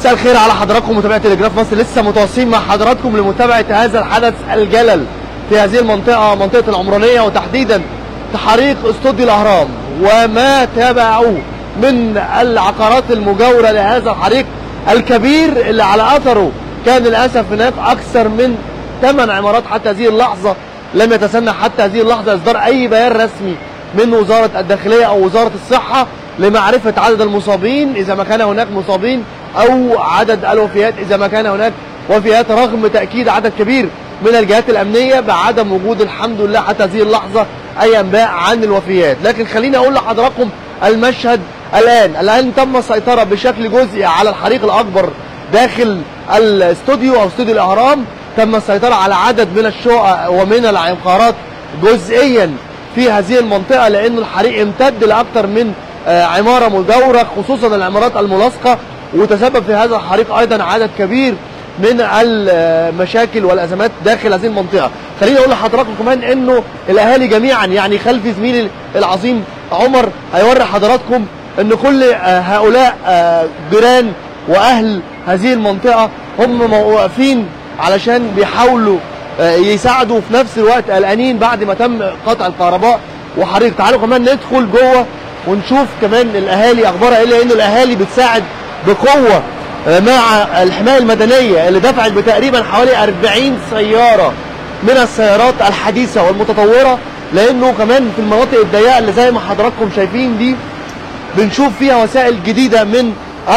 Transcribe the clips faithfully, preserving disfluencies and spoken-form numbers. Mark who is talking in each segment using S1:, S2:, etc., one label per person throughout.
S1: مساء الخير على حضراتكم متابعي تلجراف مصر. لسه متواصلين مع حضراتكم لمتابعه هذا الحدث الجلل في هذه المنطقه، منطقه العمرانيه، وتحديدا تحريق استوديو الاهرام وما تابعوه من العقارات المجاوره لهذا الحريق الكبير اللي على اثره كان للاسف هناك اكثر من ثمان عمارات. حتى هذه اللحظه لم يتسنى حتى هذه اللحظه اصدار اي بيان رسمي من وزاره الداخليه او وزاره الصحه لمعرفه عدد المصابين اذا ما كان هناك مصابين او عدد الوفيات اذا ما كان هناك وفيات، رغم تاكيد عدد كبير من الجهات الامنيه بعدم وجود الحمد لله حتى هذه اللحظه اي انباء عن الوفيات. لكن خليني اقول لحضراتكم المشهد الان الان تم السيطره بشكل جزئي على الحريق الاكبر داخل الاستوديو او استوديو الاهرام. تم السيطره على عدد من الشقق ومن العقارات جزئيا في هذه المنطقه، لان الحريق امتد لاكثر من عماره مجاوره خصوصا العمارات الملاصقه، وتسبب في هذا الحريق ايضا عدد كبير من المشاكل والازمات داخل هذه المنطقه. خليني اقول لحضراتكم كمان انه الاهالي جميعا، يعني خلفي زميلي العظيم عمر هيوري حضراتكم ان كل هؤلاء جيران واهل هذه المنطقه هم واقفين علشان بيحاولوا يساعدوا، في نفس الوقت قلقانين بعد ما تم قطع الكهرباء وحريق. تعالوا كمان ندخل جوه ونشوف كمان الاهالي اخبارها ايه، لان الاهالي بتساعد بقوه مع الحمايه المدنيه اللي دفعت بتقريبا حوالي أربعين سياره من السيارات الحديثه والمتطوره، لانه كمان في المناطق الضيقه اللي زي ما حضراتكم شايفين دي بنشوف فيها وسائل جديده من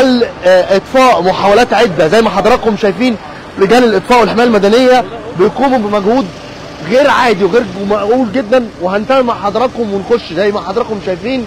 S1: الاطفاء، محاولات عده زي ما حضراتكم شايفين. رجال الاطفاء والحمايه المدنيه بيقوموا بمجهود غير عادي وغير معقول جدا، وهنتابع مع حضراتكم ونخش زي ما حضراتكم شايفين.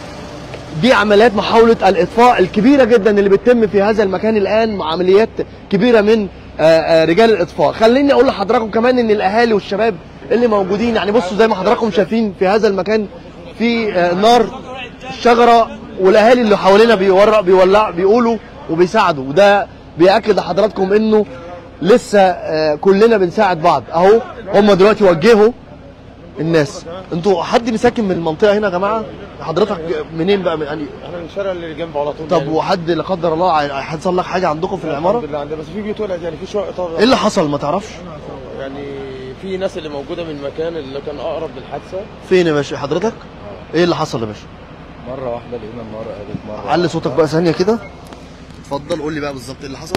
S1: دي عمليات محاولة الإطفاء الكبيرة جدا اللي بتتم في هذا المكان الآن، مع عمليات كبيرة من رجال الإطفاء. خليني أقول لحضراتكم كمان إن الأهالي والشباب اللي موجودين، يعني بصوا زي ما حضراتكم شايفين في هذا المكان في نار الشجرة، والأهالي اللي حوالينا بيورق بيولع بيقولوا وبيساعدوا، وده بيأكد لحضراتكم إنه لسه كلنا بنساعد بعض. أهو هم دلوقتي وجهوا الناس. انتوا حد مساكن من المنطقه هنا يا جماعه؟ حضرتك منين بقى؟ يعني
S2: احنا من الشارع اللي جنبه على طول.
S1: طب يعني وحد لا قدر الله حصل لك حاجه عندكم في العماره؟
S2: الحمد لله عندنا، بس في بيوت ولعت، يعني في شقق طبعا.
S1: ايه اللي حصل ما تعرفش؟
S2: يعني في ناس اللي موجوده من المكان اللي كان اقرب للحادثه.
S1: فين يا باشا حضرتك؟ ايه اللي حصل يا باشا؟
S2: مره واحده لقينا النار قامت مره.
S1: علي صوتك بقى ثانيه كده. اتفضل قول لي بقى بالظبط ايه اللي حصل.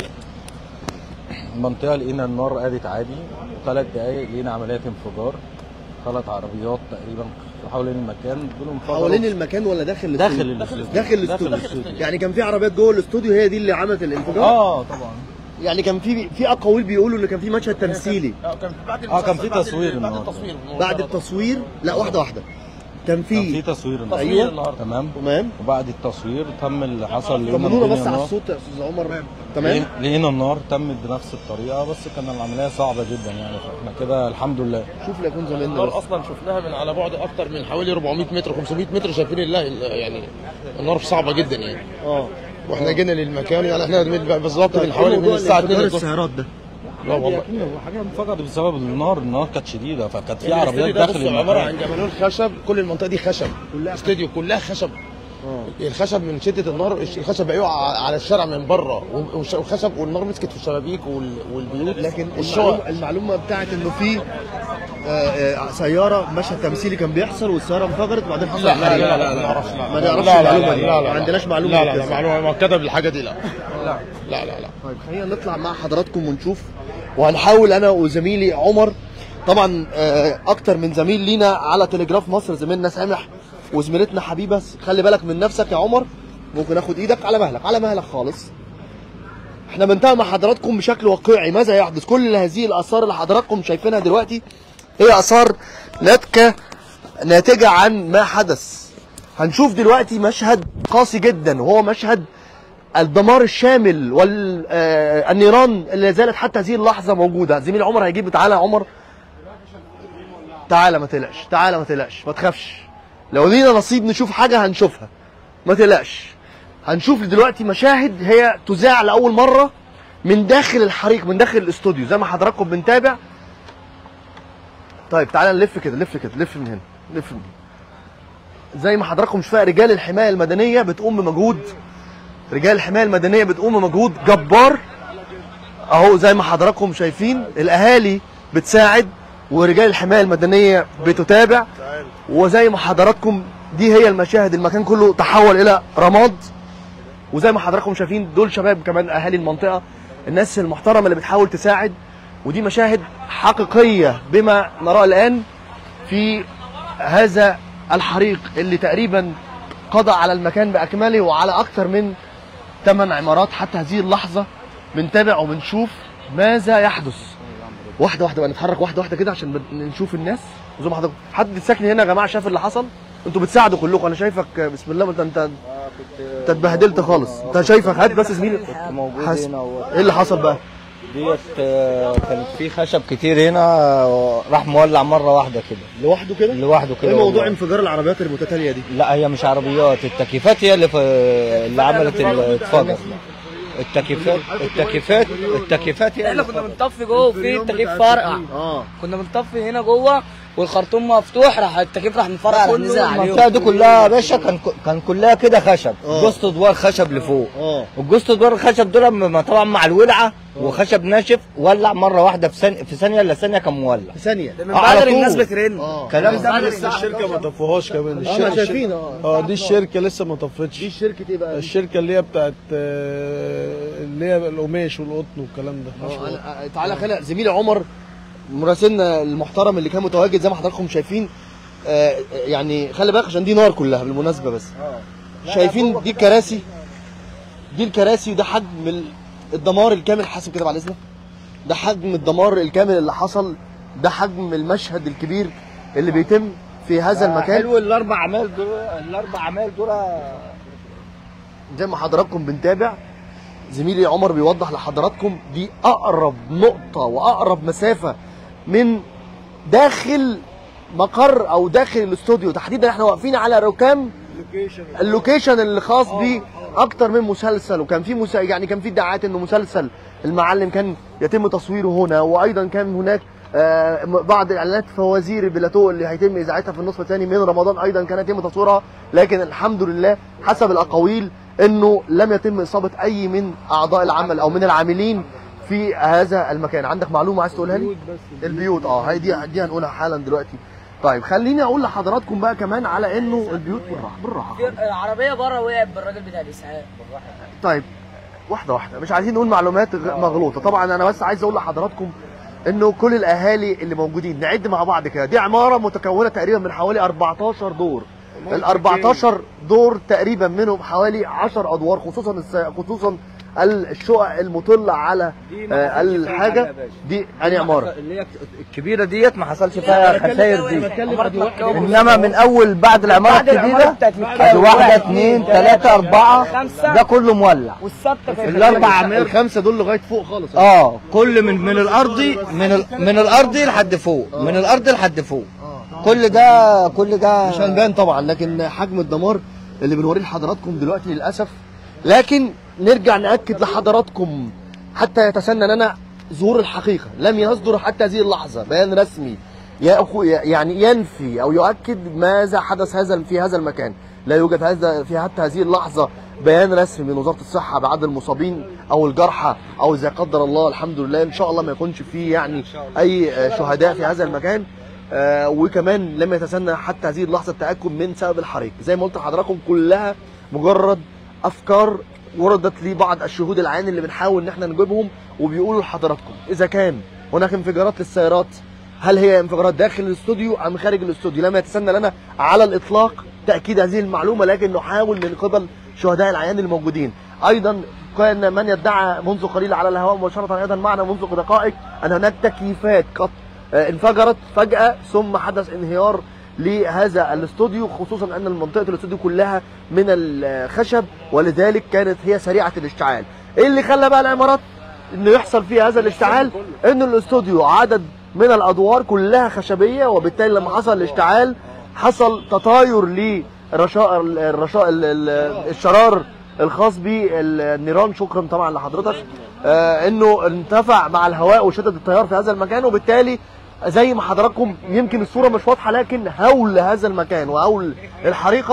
S2: المنطقه لقينا النار قامت عادي، ثلاث دقائق لقينا عمليات انفجار، ثلاث عربيات تقريبا حوالين المكان.
S1: حوالين المكان ولا داخل الاستوديو؟
S2: داخل الاستوديو.
S1: داخل الاستوديو. يعني كان في عربيات جوه الاستوديو هي دي اللي عملت الانفجار؟
S2: اه طبعا.
S1: يعني كان في في اقاويل بيقولوا ان كان في مشهد تمثيلي.
S2: اه كان بعد اه كان في تصوير
S1: بعد التصوير بعد التصوير لا واحده واحده كان في
S2: كان في تصوير النهارده.
S1: ايوه
S2: تمام
S1: تمام.
S2: وبعد التصوير تم اللي حصل.
S1: طمنونا بس على الصوت يا استاذ عمر. تمام.
S2: لقينا النار تمت بنفس الطريقه، بس كان العمليه صعبه جدا يعني، فاحنا كده الحمد لله.
S1: شوف لا يكون زميلنا.
S3: النار اصلا شفناها من على بعد اكتر من حوالي أربعمية متر خمسمية متر، شايفين الله يعني النار صعبه جدا يعني.
S1: اه
S3: واحنا جينا للمكان يعني احنا بالظبط من حوالي من الساعه اتنين
S1: السيارات ده.
S3: لا والله
S2: حاجه انفجرت بسبب النار، النار كانت شديده، فكانت في عربيات داخل المكان.
S3: عباره عن جبلون خشب، كل المنطقه دي خشب، استوديو كلها خشب. اه الخشب من شده النار الخشب بقى يقع على الشارع من بره، والخشب والنار مسكت في الشبابيك والبيوت.
S1: لكن المعلومه, المعلومه بتاعت انه في سياره مشهد تمثيلي كان بيحصل والسياره انفجرت وبعدين حصل.
S3: لا لا لا لا ما نعرفش
S1: ما نعرفش المعلومه دي، ما عندناش معلومه.
S3: لا لا معلومه مؤكده بالحاجه دي. لا لا لا لا لا.
S1: طيب خلينا نطلع مع حضراتكم ونشوف، وهنحاول انا وزميلي عمر، طبعا اكتر من زميل لينا على تلجراف مصر، زميلنا سامح وزميلتنا حبيبه. خلي بالك من نفسك يا عمر، ممكن اخد ايدك على مهلك على مهلك خالص. احنا بنتابع مع حضراتكم بشكل واقعي ماذا يحدث. كل هذه الاثار اللي حضراتكم شايفينها دلوقتي هي اثار ناتجه ناتجه عن ما حدث. هنشوف دلوقتي مشهد قاسي جدا، وهو مشهد الدمار الشامل والنيران اللي زالت حتى هذه اللحظه موجوده. زميل عمر هيجيب. تعالى يا عمر، تعالى ما تقلقش، تعالى ما تقلقش، ما تخافش، لو لينا نصيب نشوف حاجه هنشوفها، ما تقلقش. هنشوف دلوقتي مشاهد هي تذاع لاول مره من داخل الحريق، من داخل الاستوديو زي ما حضراتكم بنتابع. طيب تعالى نلف كده، لف كده، لف من هنا، لف من هنا. زي ما حضراتكم شايفين رجال الحمايه المدنيه بتقوم بمجهود رجال الحمايه المدنيه بتقوم بمجهود جبار اهو زي ما حضراتكم شايفين. الاهالي بتساعد ورجال الحمايه المدنيه بتتابع، وزي ما حضراتكم دي هي المشاهد، المكان كله تحول الى رماد. وزي ما حضراتكم شايفين دول شباب كمان اهالي المنطقه، الناس المحترمه اللي بتحاول تساعد. ودي مشاهد حقيقيه بما نراه الان في هذا الحريق اللي تقريبا قضى على المكان باكمله وعلى اكثر من ثمان عمارات. حتى هذه اللحظه بنتابع وبنشوف ماذا يحدث. واحده واحده بقى نتحرك واحده واحده كده عشان نشوف الناس. زي ما حضرتك حد ساكن هنا يا جماعه شاف اللي حصل؟ انتوا بتساعدوا كلكم. انا شايفك بسم الله انت انت انت اتبهدلت خالص. انت شايفك هات بس زميلي
S4: كنت موجود
S1: حس...
S4: هنا و...
S1: ايه اللي حصل بقى؟
S4: ديت كانت في خشب كتير هنا راح مولع مره واحده كده
S1: لوحده كده؟
S4: لوحده كده.
S1: ايه موضوع انفجار العربيات المتتاليه دي؟
S4: لا هي مش عربيات، التكييفات هي اللي ف... اللي عملت الانفجار. التكييفات التكييفات التكييفات هي
S5: احنا كنا بنطفي جوه وفي التكييف فرقع. اه كنا بنطفي هنا جوه والخرطوم مفتوح، راح التكييف راح مفرقع راح نزل عليهم.
S4: المنطقه دي كلها يا باشا كان كان كلها كده خشب، جوست ادوار خشب لفوق. اه والجوست ادوار الخشب دول طبعا مع الولعه وخشب ناشف ولع مره واحده في ثانيه في ثانيه الا ثانيه كان مولع
S1: في ثانيه.
S5: من بدري الناس بترن.
S4: اه كلام
S6: ده لسه الشركه ما طفوهاش كمان.
S1: الشركه شايفين اه
S6: اه دي الشركه لسه ما طفتش.
S1: دي شركه ايه بقى؟
S6: الشركه اللي هي بتاعت اللي هي القماش والقطن والكلام ده.
S1: اه تعالى خلي زميلي عمر مراسلنا المحترم اللي كان متواجد زي ما حضراتكم شايفين. آه يعني خلي بالك عشان دي نار كلها بالمناسبه. بس اه شايفين دي الكراسي، دي الكراسي وده حجم الدمار الكامل. حاسب كده بعد اذنك، ده حجم الدمار الكامل اللي حصل، ده حجم المشهد الكبير اللي بيتم في هذا المكان.
S4: حلو الاربع اعمال دول، الاربع اعمال دول
S1: زي ما حضراتكم بنتابع. زميلي عمر بيوضح لحضراتكم دي اقرب نقطه واقرب مسافه من داخل مقر او داخل الاستوديو تحديدا. احنا واقفين على ركام اللوكيشن اللي خاص بيه اكتر من مسلسل، وكان في مسا... يعني كان في ادعاءات انه مسلسل المعلم كان يتم تصويره هنا، وايضا كان هناك آه بعض اعلانات فوازير بلاتو اللي هيتم اذاعتها في النصف الثاني من رمضان ايضا كانت يتم تصويرها. لكن الحمد لله حسب الاقاويل انه لم يتم اصابه اي من اعضاء العمل او من العاملين في هذا المكان. عندك معلومه عايز تقولها لي؟ البيوت اه هي دي دي هنقولها حالا دلوقتي. طيب خليني اقول لحضراتكم بقى كمان على انه البيوت بالراحه بالراحه.
S5: العربيه بره وقعت بالراجل بتاع الاسعاف بالراحه.
S1: طيب واحده واحده، مش عايزين نقول معلومات مغلوطه طبعا. انا بس عايز اقول لحضراتكم انه كل الاهالي اللي موجودين نعد مع بعض كده. دي عماره متكونه تقريبا من حوالي أربعتاشر دور. ال أربعتاشر دور تقريبا منهم حوالي عشر ادوار، خصوصا الس... خصوصا الشقق المطله على آه الحاجه دي. انهي عماره؟
S4: اللي هي الكبيره ديت ما حصلش فيها خسائر دي، انما من اول بعد العماره الجديده دي واحده اثنين ثلاثه اربعه ده كله مولع.
S5: والثابته
S4: الاربع عمال
S1: الخمسه دول لغايه فوق خالص.
S4: اه كل من من الارضي من ال... من الارضي لحد فوق، من الارض لحد فوق. كل ده كل ده
S1: مش هنبان طبعا، لكن حجم الدمار اللي بنوريه لحضراتكم دلوقتي للاسف. لكن نرجع ناكد لحضراتكم حتى يتسنى لنا ظهور الحقيقه. لم يصدر حتى هذه اللحظه بيان رسمي يعني ينفي او يؤكد ماذا حدث هذا في هذا المكان. لا يوجد هذا في حتى هذه اللحظه بيان رسمي من وزاره الصحه بعدد المصابين او الجرحى او اذا قدر الله الحمد لله ان شاء الله ما يكونش فيه يعني اي شهداء في هذا المكان. آه وكمان لم يتسنى حتى هذه اللحظه التاكد من سبب الحريق. زي ما قلت لحضراتكم كلها مجرد افكار وردت لي بعض الشهود العيان اللي بنحاول ان احنا نجيبهم، وبيقولوا لحضراتكم اذا كان هناك انفجارات للسيارات هل هي انفجارات داخل الاستوديو ام خارج الاستوديو. لم يتسنى لنا على الاطلاق تاكيد هذه المعلومه، لكن نحاول من قبل شهداء العيان الموجودين. ايضا كان من يدعى منذ قليل على الهواء مباشره ايضا معنا منذ دقائق ان هناك تكييفات قد انفجرت فجاه ثم حدث انهيار لهذا الاستوديو، خصوصا ان منطقه الاستوديو كلها من الخشب ولذلك كانت هي سريعه الاشتعال. ايه اللي خلى بقى العمارات انه يحصل فيها هذا الاشتعال؟ ان الاستوديو عدد من الادوار كلها خشبيه، وبالتالي لما حصل الاشتعال حصل تطاير للرشاء الرشاء الشرار الخاص بالنيران. شكرا طبعا لحضرتك. آه انه انتفع مع الهواء وشدد التيار في هذا المكان، وبالتالي زي ما حضراتكم يمكن الصوره مش واضحه لكن هول هذا المكان وهول الحريقه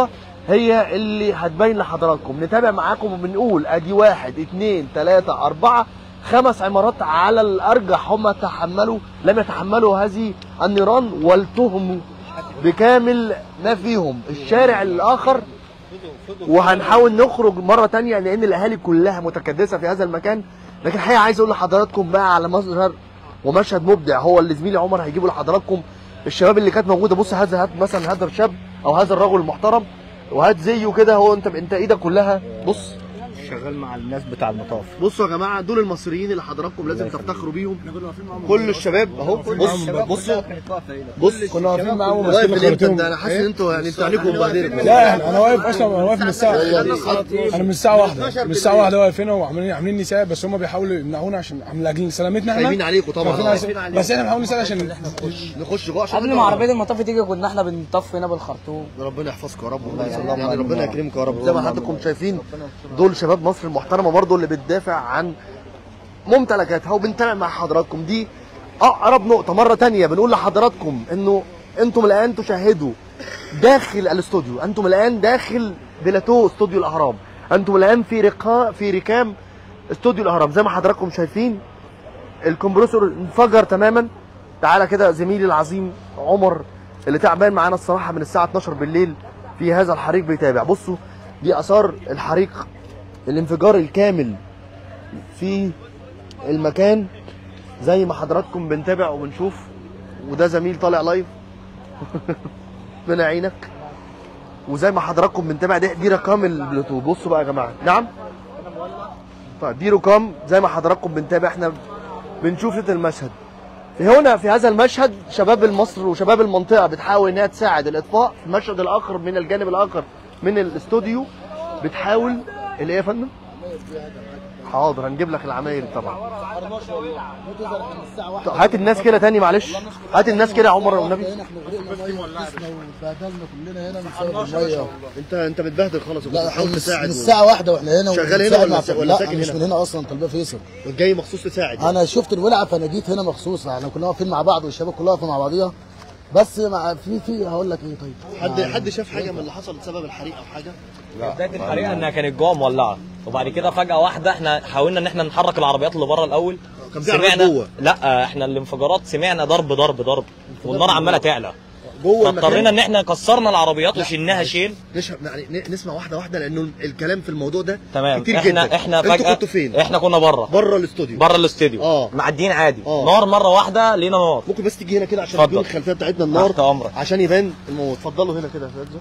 S1: هي اللي هتبين لحضراتكم. نتابع معاكم وبنقول ادي واحد اتنين تلاته اربعه خمس عمارات على الارجح هم تحملوا لم يتحملوا هذه النيران والتهموا بكامل ما فيهم الشارع الاخر. وهنحاول نخرج مره تانية لان الاهالي كلها متكدسه في هذا المكان. لكن الحقيقه عايز اقول لحضراتكم بقى على مظهر ومشهد مبدع هو اللي زميلي عمر هيجيبه لحضراتكم. الشباب اللي كانت موجوده، بص هذا هات مثلا هذا الشاب او هذا الرجل المحترم وهات زيه كده. هو انت انت ايدك كلها بص
S4: شغال مع الناس بتاع المطاف.
S1: بصوا يا جماعه دول المصريين اللي حضراتكم لازم تفتخروا بيهم. كل الشباب اهو بص بصوا بص
S6: كنا واقفين معاهم
S1: واقف
S6: ماسكين
S1: من امتى؟
S6: خرطوم.
S1: انا حاسس ان انتوا يعني انتوا عليكم مبهدلين.
S6: لا احنا انا واقف اصلا انا واقف من الساعه انا من الساعه واحده من الساعه واحده واقف هنا وعاملين عاملين نساء بس هم بيحاولوا يمنعونا عشان من اجل سلامتنا احنا.
S1: خايفين عليكم طبعا
S6: بس احنا بنحاول نسال عشان نخش
S1: نخش جوه عشان
S5: قبل ما عربيه المطاف تيجي كنا احنا بنطف هنا بالخرطوم.
S1: ربنا يحفظكم يا رب يعني ربنا يكرمكم يا رب. زي ما حضراتكم شايفين دول شباب مصر المحترمه برضه اللي بتدافع عن ممتلكاتها وبنتابع مع حضراتكم. دي اقرب نقطه. مره تانية بنقول لحضراتكم انه انتم الان تشاهدوا داخل الاستوديو، انتم الان داخل بلاتو استوديو الاهرام، انتم الان في رقاء في ركام استوديو الاهرام. زي ما حضراتكم شايفين الكمبرسور انفجر تماما. تعالى كده زميلي العظيم عمر اللي تعبان معانا الصراحه من الساعه اتناشر بالليل في هذا الحريق بيتابع. بصوا دي اثار الحريق، الانفجار الكامل في المكان زي ما حضراتكم بنتابع وبنشوف. وده زميل طالع لايف من عينك. وزي ما حضراتكم بنتابع دي, دي رقم البلوتوث. بصوا بقى يا جماعه. نعم طيب دي رقم زي ما حضراتكم بنتابع احنا بنشوف المشهد. في هنا في هذا المشهد شباب مصر وشباب المنطقه بتحاول انها تساعد الاطفاء. في المشهد الاخر من الجانب الاخر من الاستوديو بتحاول اللي ايه يا فندم؟ حاضر هنجيب لك العماير طبعا. هات الناس كده تاني معلش. هات الناس كده يا عمر والنبي. انت انت متبهدل خالص.
S7: لا احنا من الساعه واحده واحنا هنا
S1: شغال هنا ولا ولا ساكن هنا؟
S7: مش من هنا اصلا طلبيه فيصل.
S1: جاي مخصوص تساعد؟
S7: انا شفت الولعه فانا جيت هنا مخصوص. احنا كنا واقفين مع بعض والشباب كلها واقفه مع بعضيها. بس مع في في هقول لك ايه طيب.
S1: حد حد شاف حاجه من اللي حصل بسبب الحريق او حاجه؟
S8: بدايه الحريقه انها كانت جوه مولعه وبعد كده فجاه واحده احنا حاولنا ان احنا نحرك العربيات اللي بره الاول.
S1: كان في عربيات جوه؟
S8: لا احنا الانفجارات سمعنا ضرب ضرب ضرب والنار عماله تعلى
S1: جوه.
S8: فاضطرينا ان احنا كسرنا العربيات وشلناها شيل.
S1: يعني نسمع واحده واحده لانه الكلام في الموضوع ده
S8: تمام.
S1: كتير
S8: احنا
S1: جدا.
S8: احنا فجاه
S1: انتوا كنتوا فين؟
S8: احنا كنا بره
S1: بره الاستوديو
S8: بره الاستوديو
S1: اه
S8: معديين عادي.
S1: أوه.
S8: نار مره واحده لينا نار.
S1: ممكن بس تيجي هنا كده عشان تكون الخلفيه بتاعتنا النار
S8: تحت امرك
S1: عشان يبان الموضوع. اتفضلوا هنا كده يا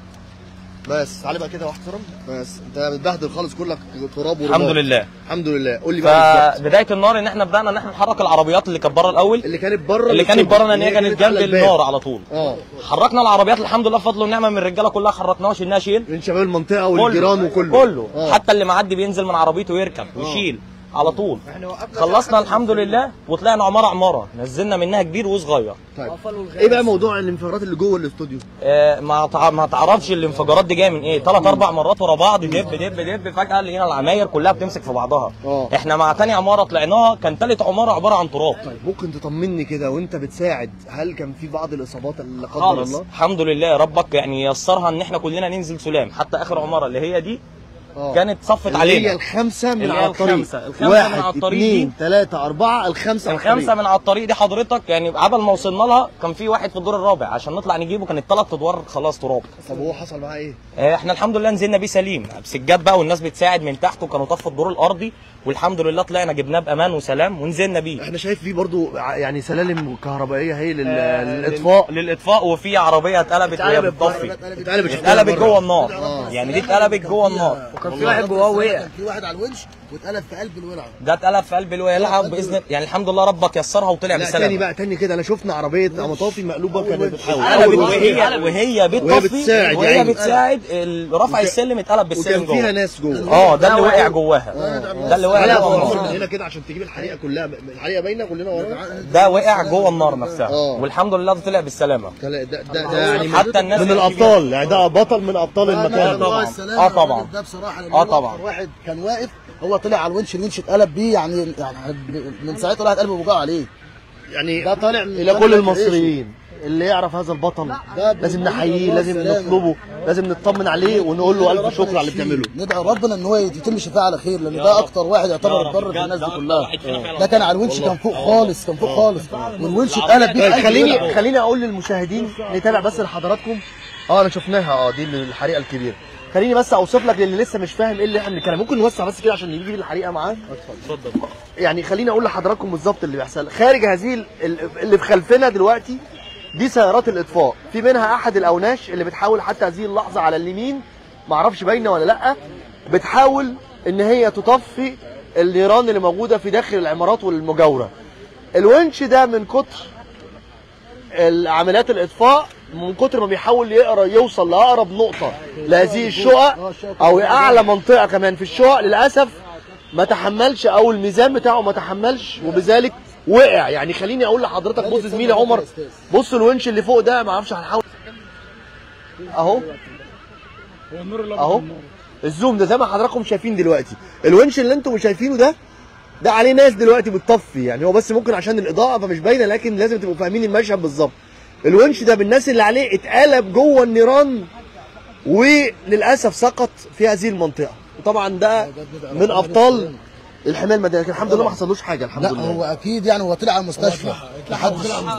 S1: بس. تعالى بقى كده واحترم. بس انت متبهدل خالص كلك تراب ورماد.
S8: الحمد لله
S1: الحمد لله. قول لي بقى
S8: فبدايه النار ان احنا بدانا ان احنا نحرك العربيات اللي كانت بره الاول
S1: اللي كانت بره
S8: اللي كانت بره ان هي كانت جنب النار على طول.
S1: اه
S8: حركنا العربيات الحمد لله بفضل ونعمه من الرجاله كلها حركناها وشلناها شيل
S1: من شباب المنطقه والجيران وكله
S8: كله آه. حتى اللي معدي بينزل من عربيته ويركب ويشيل على طول. خلصنا الحمد لله وطلعنا عماره عماره نزلنا منها كبير وصغير.
S1: طيب ايه بقى موضوع الانفجارات اللي جوه الاستوديو؟
S8: آه ما تع... ما تعرفش الانفجارات دي جايه من ايه. ثلاث اربع مرات ورا بعض دب دب دب فجاه لقينا العماير كلها بتمسك في بعضها.
S1: أوه.
S8: احنا مع تاني عماره طلعناها كان ثالث عماره عباره عن تراب.
S1: طيب ممكن تطمني كده وانت بتساعد هل كان في بعض الاصابات اللي قدر
S8: خالص
S1: الله؟
S8: الحمد لله ربك يعني يسرها ان احنا كلنا ننزل سلام. حتى اخر عماره اللي هي دي أوه. كانت صفت علينا.
S1: هي الخمسه من
S8: اللي
S1: على الطريق.
S8: الخمسه الخمسه
S1: واحد
S8: من على الطريق
S1: اثنين ثلاثه اربعه الخمسه
S8: الخمسه من على الطريق دي حضرتك. يعني قبل ما وصلنا لها كان في واحد في الدور الرابع عشان نطلع نجيبه كانت ثلاث ادوار خلاص تراب.
S1: طب هو حصل معاه ايه؟
S8: اه احنا الحمد لله نزلنا بيه سليم بسجاد بقى والناس بتساعد من تحت وكانوا طفوا الدور الارضي والحمد لله طلعنا جبناه بامان وسلام ونزلنا بيه.
S1: احنا شايف فيه برضو يعني سلالم كهربائيه هي لل... آه للاطفاء
S8: للاطفاء وفي عربيه اتقلبت وهي بتطفي
S1: اتقلبت
S8: اتقلبت جوه النار. آه. يعني دي اتقلبت جوه النار
S5: وكان في واحد جواه وقع.
S7: كان في واحد على الونش واتقلب في قلب الولعه.
S8: ده اتقلب في قلب الولعه باذن يعني الحمد لله ربك يسرها وطلع بسلام.
S1: تاني بقى تاني كده انا شفنا عربيه مطافي مقلوبه كانت بتحاول
S8: قلبت وهي وهي بتطفي
S1: بتساعد
S8: وهي بتساعد رفع السلم اتقلب بالسلم
S1: جوه وكان فيها ناس جوه.
S8: اه ده اللي وقع جواها. ده اللي وقع جوه
S1: هنا كده عشان تجيب الحريقه كلها. الحريقه باينه كلنا ورا.
S8: ده وقع جوه النار نفسها والحمد لله طلع بالسلامه.
S1: ده ده ده يعني
S8: حتى الناس
S1: من الابطال يعني ده بطل من ابطال المكان.
S8: طبعا اه طبعا
S7: ده بصراحه
S8: اه طبعا
S7: واحد كان واقف هو طلع على الونش الونش اتقلب بيه يعني يعني من ساعتها الواحد قلبه بيوجعه عليه.
S1: يعني
S7: ده طالع
S1: الى كل المصريين اللي يعرف هذا البطل لازم نحييه، لازم نطلبه، لازم نطمن عليه ونقول له الف شكر على اللي بتعمله.
S7: ندعي ربنا ان هو يتم شفاعه على خير، لان ده اكتر واحد يعتبر اتضرر في الناس دي كلها. ده كان على الونش كان فوق خالص، كان فوق خالص، والونش اتقلب بيه.
S1: خليني خليني اقول للمشاهدين نتابع بس لحضراتكم. اه انا شفناها، اه دي الحريقه الكبيره. خليني بس اوصف لك للي لسه مش فاهم ايه اللي احنا بنتكلم. ممكن نوسع بس كده عشان نجيب الحريقه معاه؟ اتفضل. يعني خليني اقول لحضراتكم بالظبط اللي بيحصل خارج هذه اللي في خلفنا دلوقتي. دي سيارات الاطفاء، في منها احد الاوناش اللي بتحاول حتى هذه اللحظه على اليمين، معرفش باينه ولا لا، بتحاول ان هي تطفي النيران اللي موجوده في داخل العمارات والمجاوره. الونش ده من كتر عمليات الاطفاء، من كتر ما بيحاول يقرا يوصل لاقرب نقطه لهذه الشقق او اعلى منطقه كمان في الشقق، للاسف ما تحملش او الميزان بتاعه ما تحملش وبذلك وقع. يعني خليني اقول لحضرتك، بص زميلي عمر، بص الونش اللي فوق ده، ما اعرفش هنحاول اهو اهو الزوم ده زي ما حضراتكم شايفين دلوقتي. الونش اللي انتم شايفينه ده ده عليه ناس دلوقتي بتطفي، يعني هو بس ممكن عشان الاضاءه فمش باينه، لكن لازم تبقوا فاهمين المشهد بالظبط. الونش ده بالناس اللي عليه اتقلب جوه النيران وللاسف سقط في هذه المنطقه. وطبعا ده من ابطال الحمايه المدنيه، لكن الحمد لله ما حصلوش حاجه الحمد لله.
S7: لا هو اكيد يعني هو طلع على المستشفى لحد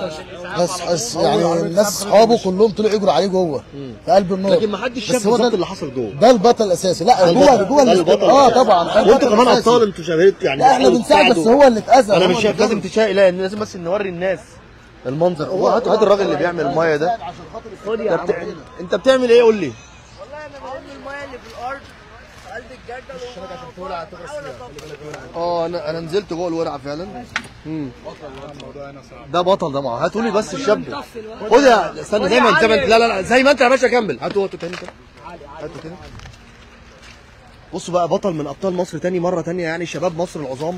S7: بس يعني الناس اصحابه كلهم طلعوا يجروا عليه جوه في قلب النار،
S1: لكن ما حدش شاف بالظبط اللي حصل جوه.
S7: ده البطل الاساسي. لا جوه جوه
S1: البطل
S7: اه طبعا،
S1: وانتوا كمان ابطال، انتوا شباب يعني.
S7: احنا بنساعد بس هو اللي اتاذى.
S1: انا مش شايف لازم تشاقي، لا لازم بس نوري الناس المنظر. هو هات هات الراجل اللي بيعمل المايه ده. انت بتعمل ايه قول لي؟
S5: والله انا بقول المايه اللي في الارض في قلب الجردل.
S1: اه انا انا نزلت جوه الورقه فعلا. امم ده بطل ده معاه. هاتوا لي بس الشاب. خد يا استنى زي ما انت، لا لا لا زي ما انت يا باشا كمل. هاتوا هاتوا تاني كده، هاتوا تاني. بصوا بقى بطل من ابطال مصر تاني مره تانيه، يعني شباب مصر العظام.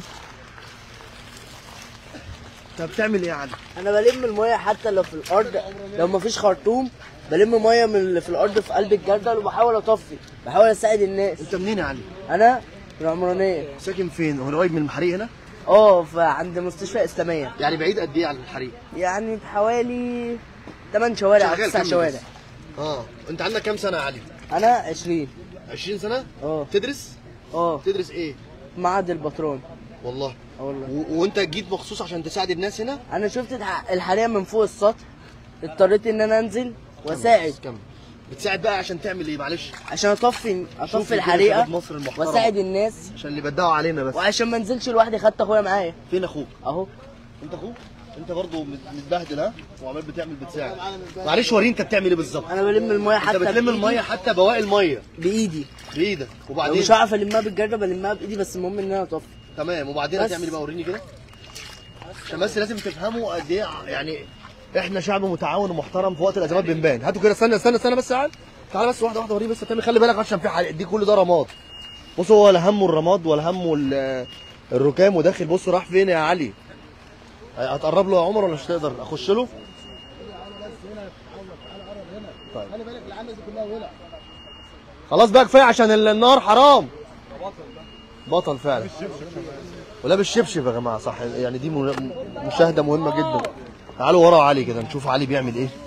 S1: انت بتعمل ايه يا علي؟
S5: انا بلم المايه حتى لو في الارض، لو مفيش خرطوم بلم مايه من اللي في الارض في قلب الجردل وبحاول اطفي، بحاول اساعد الناس.
S1: انت منين يا علي؟
S5: انا من العمرانيه.
S1: ساكن فين؟ هو قريب من الحريق هنا؟
S5: اه عند مستشفى اسلاميه.
S1: يعني بعيد قد ايه عن الحريق؟
S5: يعني بحوالي ثمان شوارع او تسع شوارع.
S1: اه انت عندك كام سنه يا علي؟
S5: انا عشرين.
S1: عشرين سنه؟
S5: اه.
S1: تدرس؟
S5: اه.
S1: تدرس ايه؟
S5: معهد البطرون.
S1: والله؟
S5: اه والله.
S1: و... وانت جيت مخصوص عشان تساعد الناس هنا؟
S5: انا شفت الحريقه من فوق السطح، اضطريت ان انا انزل واساعد.
S1: كمل. بتساعد بقى عشان تعمل ايه معلش؟
S5: عشان اطفي اطفي الحريقه واساعد الناس،
S1: عشان اللي بدعوا علينا بس،
S5: وعشان ما انزلش لوحدي خدت اخويا معايا.
S1: فين اخوك؟
S5: اهو.
S1: انت اخوك؟ انت برضه متبهدل ها؟ وعمال بتعمل بتساعد. معلش وريني انت بتعمل ايه بالظبط؟
S5: انا بلم المايه حتى
S1: انت بتلم المايه حتى بواقي المايه
S5: بايدي.
S1: بايدك وبعدين
S5: مش هعرف المها بالجردل بلمها بايدي، بس المهم ان انا اطفي.
S1: تمام. وبعدين هتعمل ايه بقى؟ وريني كده عشان بس لازم تفهموا قد ايه يعني احنا شعب متعاون ومحترم، في وقت الازمات بنبان. هاتوا كده، استنى استنى استنى بس تعال تعال بس واحده واحده وريني بس تعمل. خلي بالك عشان في حريق دي، كل ده رماد. بصوا هو لا همه الرماد ولا همه الركام وداخل. بصوا راح فين يا علي؟ هتقرب له يا عمر ولا مش تقدر؟ اخش له؟ طيب خلي بالك العمل دي كلها ولع. خلاص بقى كفايه عشان النار حرام. بطل فعلا ولابس شبشب يا جماعه، صح يعني. دي مشاهده مهمه جدا. تعالوا ورا علي كده نشوف علي بيعمل ايه.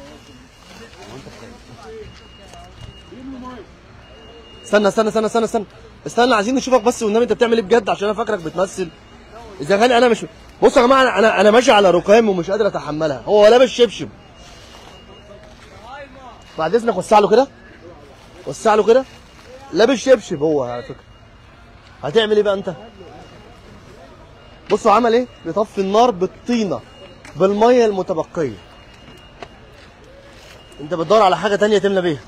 S1: استنى استنى استنى استنى استنى استنى عايزين نشوفك بس والنبي انت بتعمل ايه بجد، عشان انا فاكرك بتمثل. اذا كان انا مش، بصوا يا جماعه انا انا ماشي على ركام ومش قادر اتحملها، هو لابس شبشب. بعد اذنك وسع له كده، وسع له كده. لابس شبشب هو على فكره. هتعمل ايه بقى انت؟ بصوا عمل ايه؟ بيطفي النار بالطينه بالميه المتبقيه. انت بتدور على حاجه تانية تملى بيها.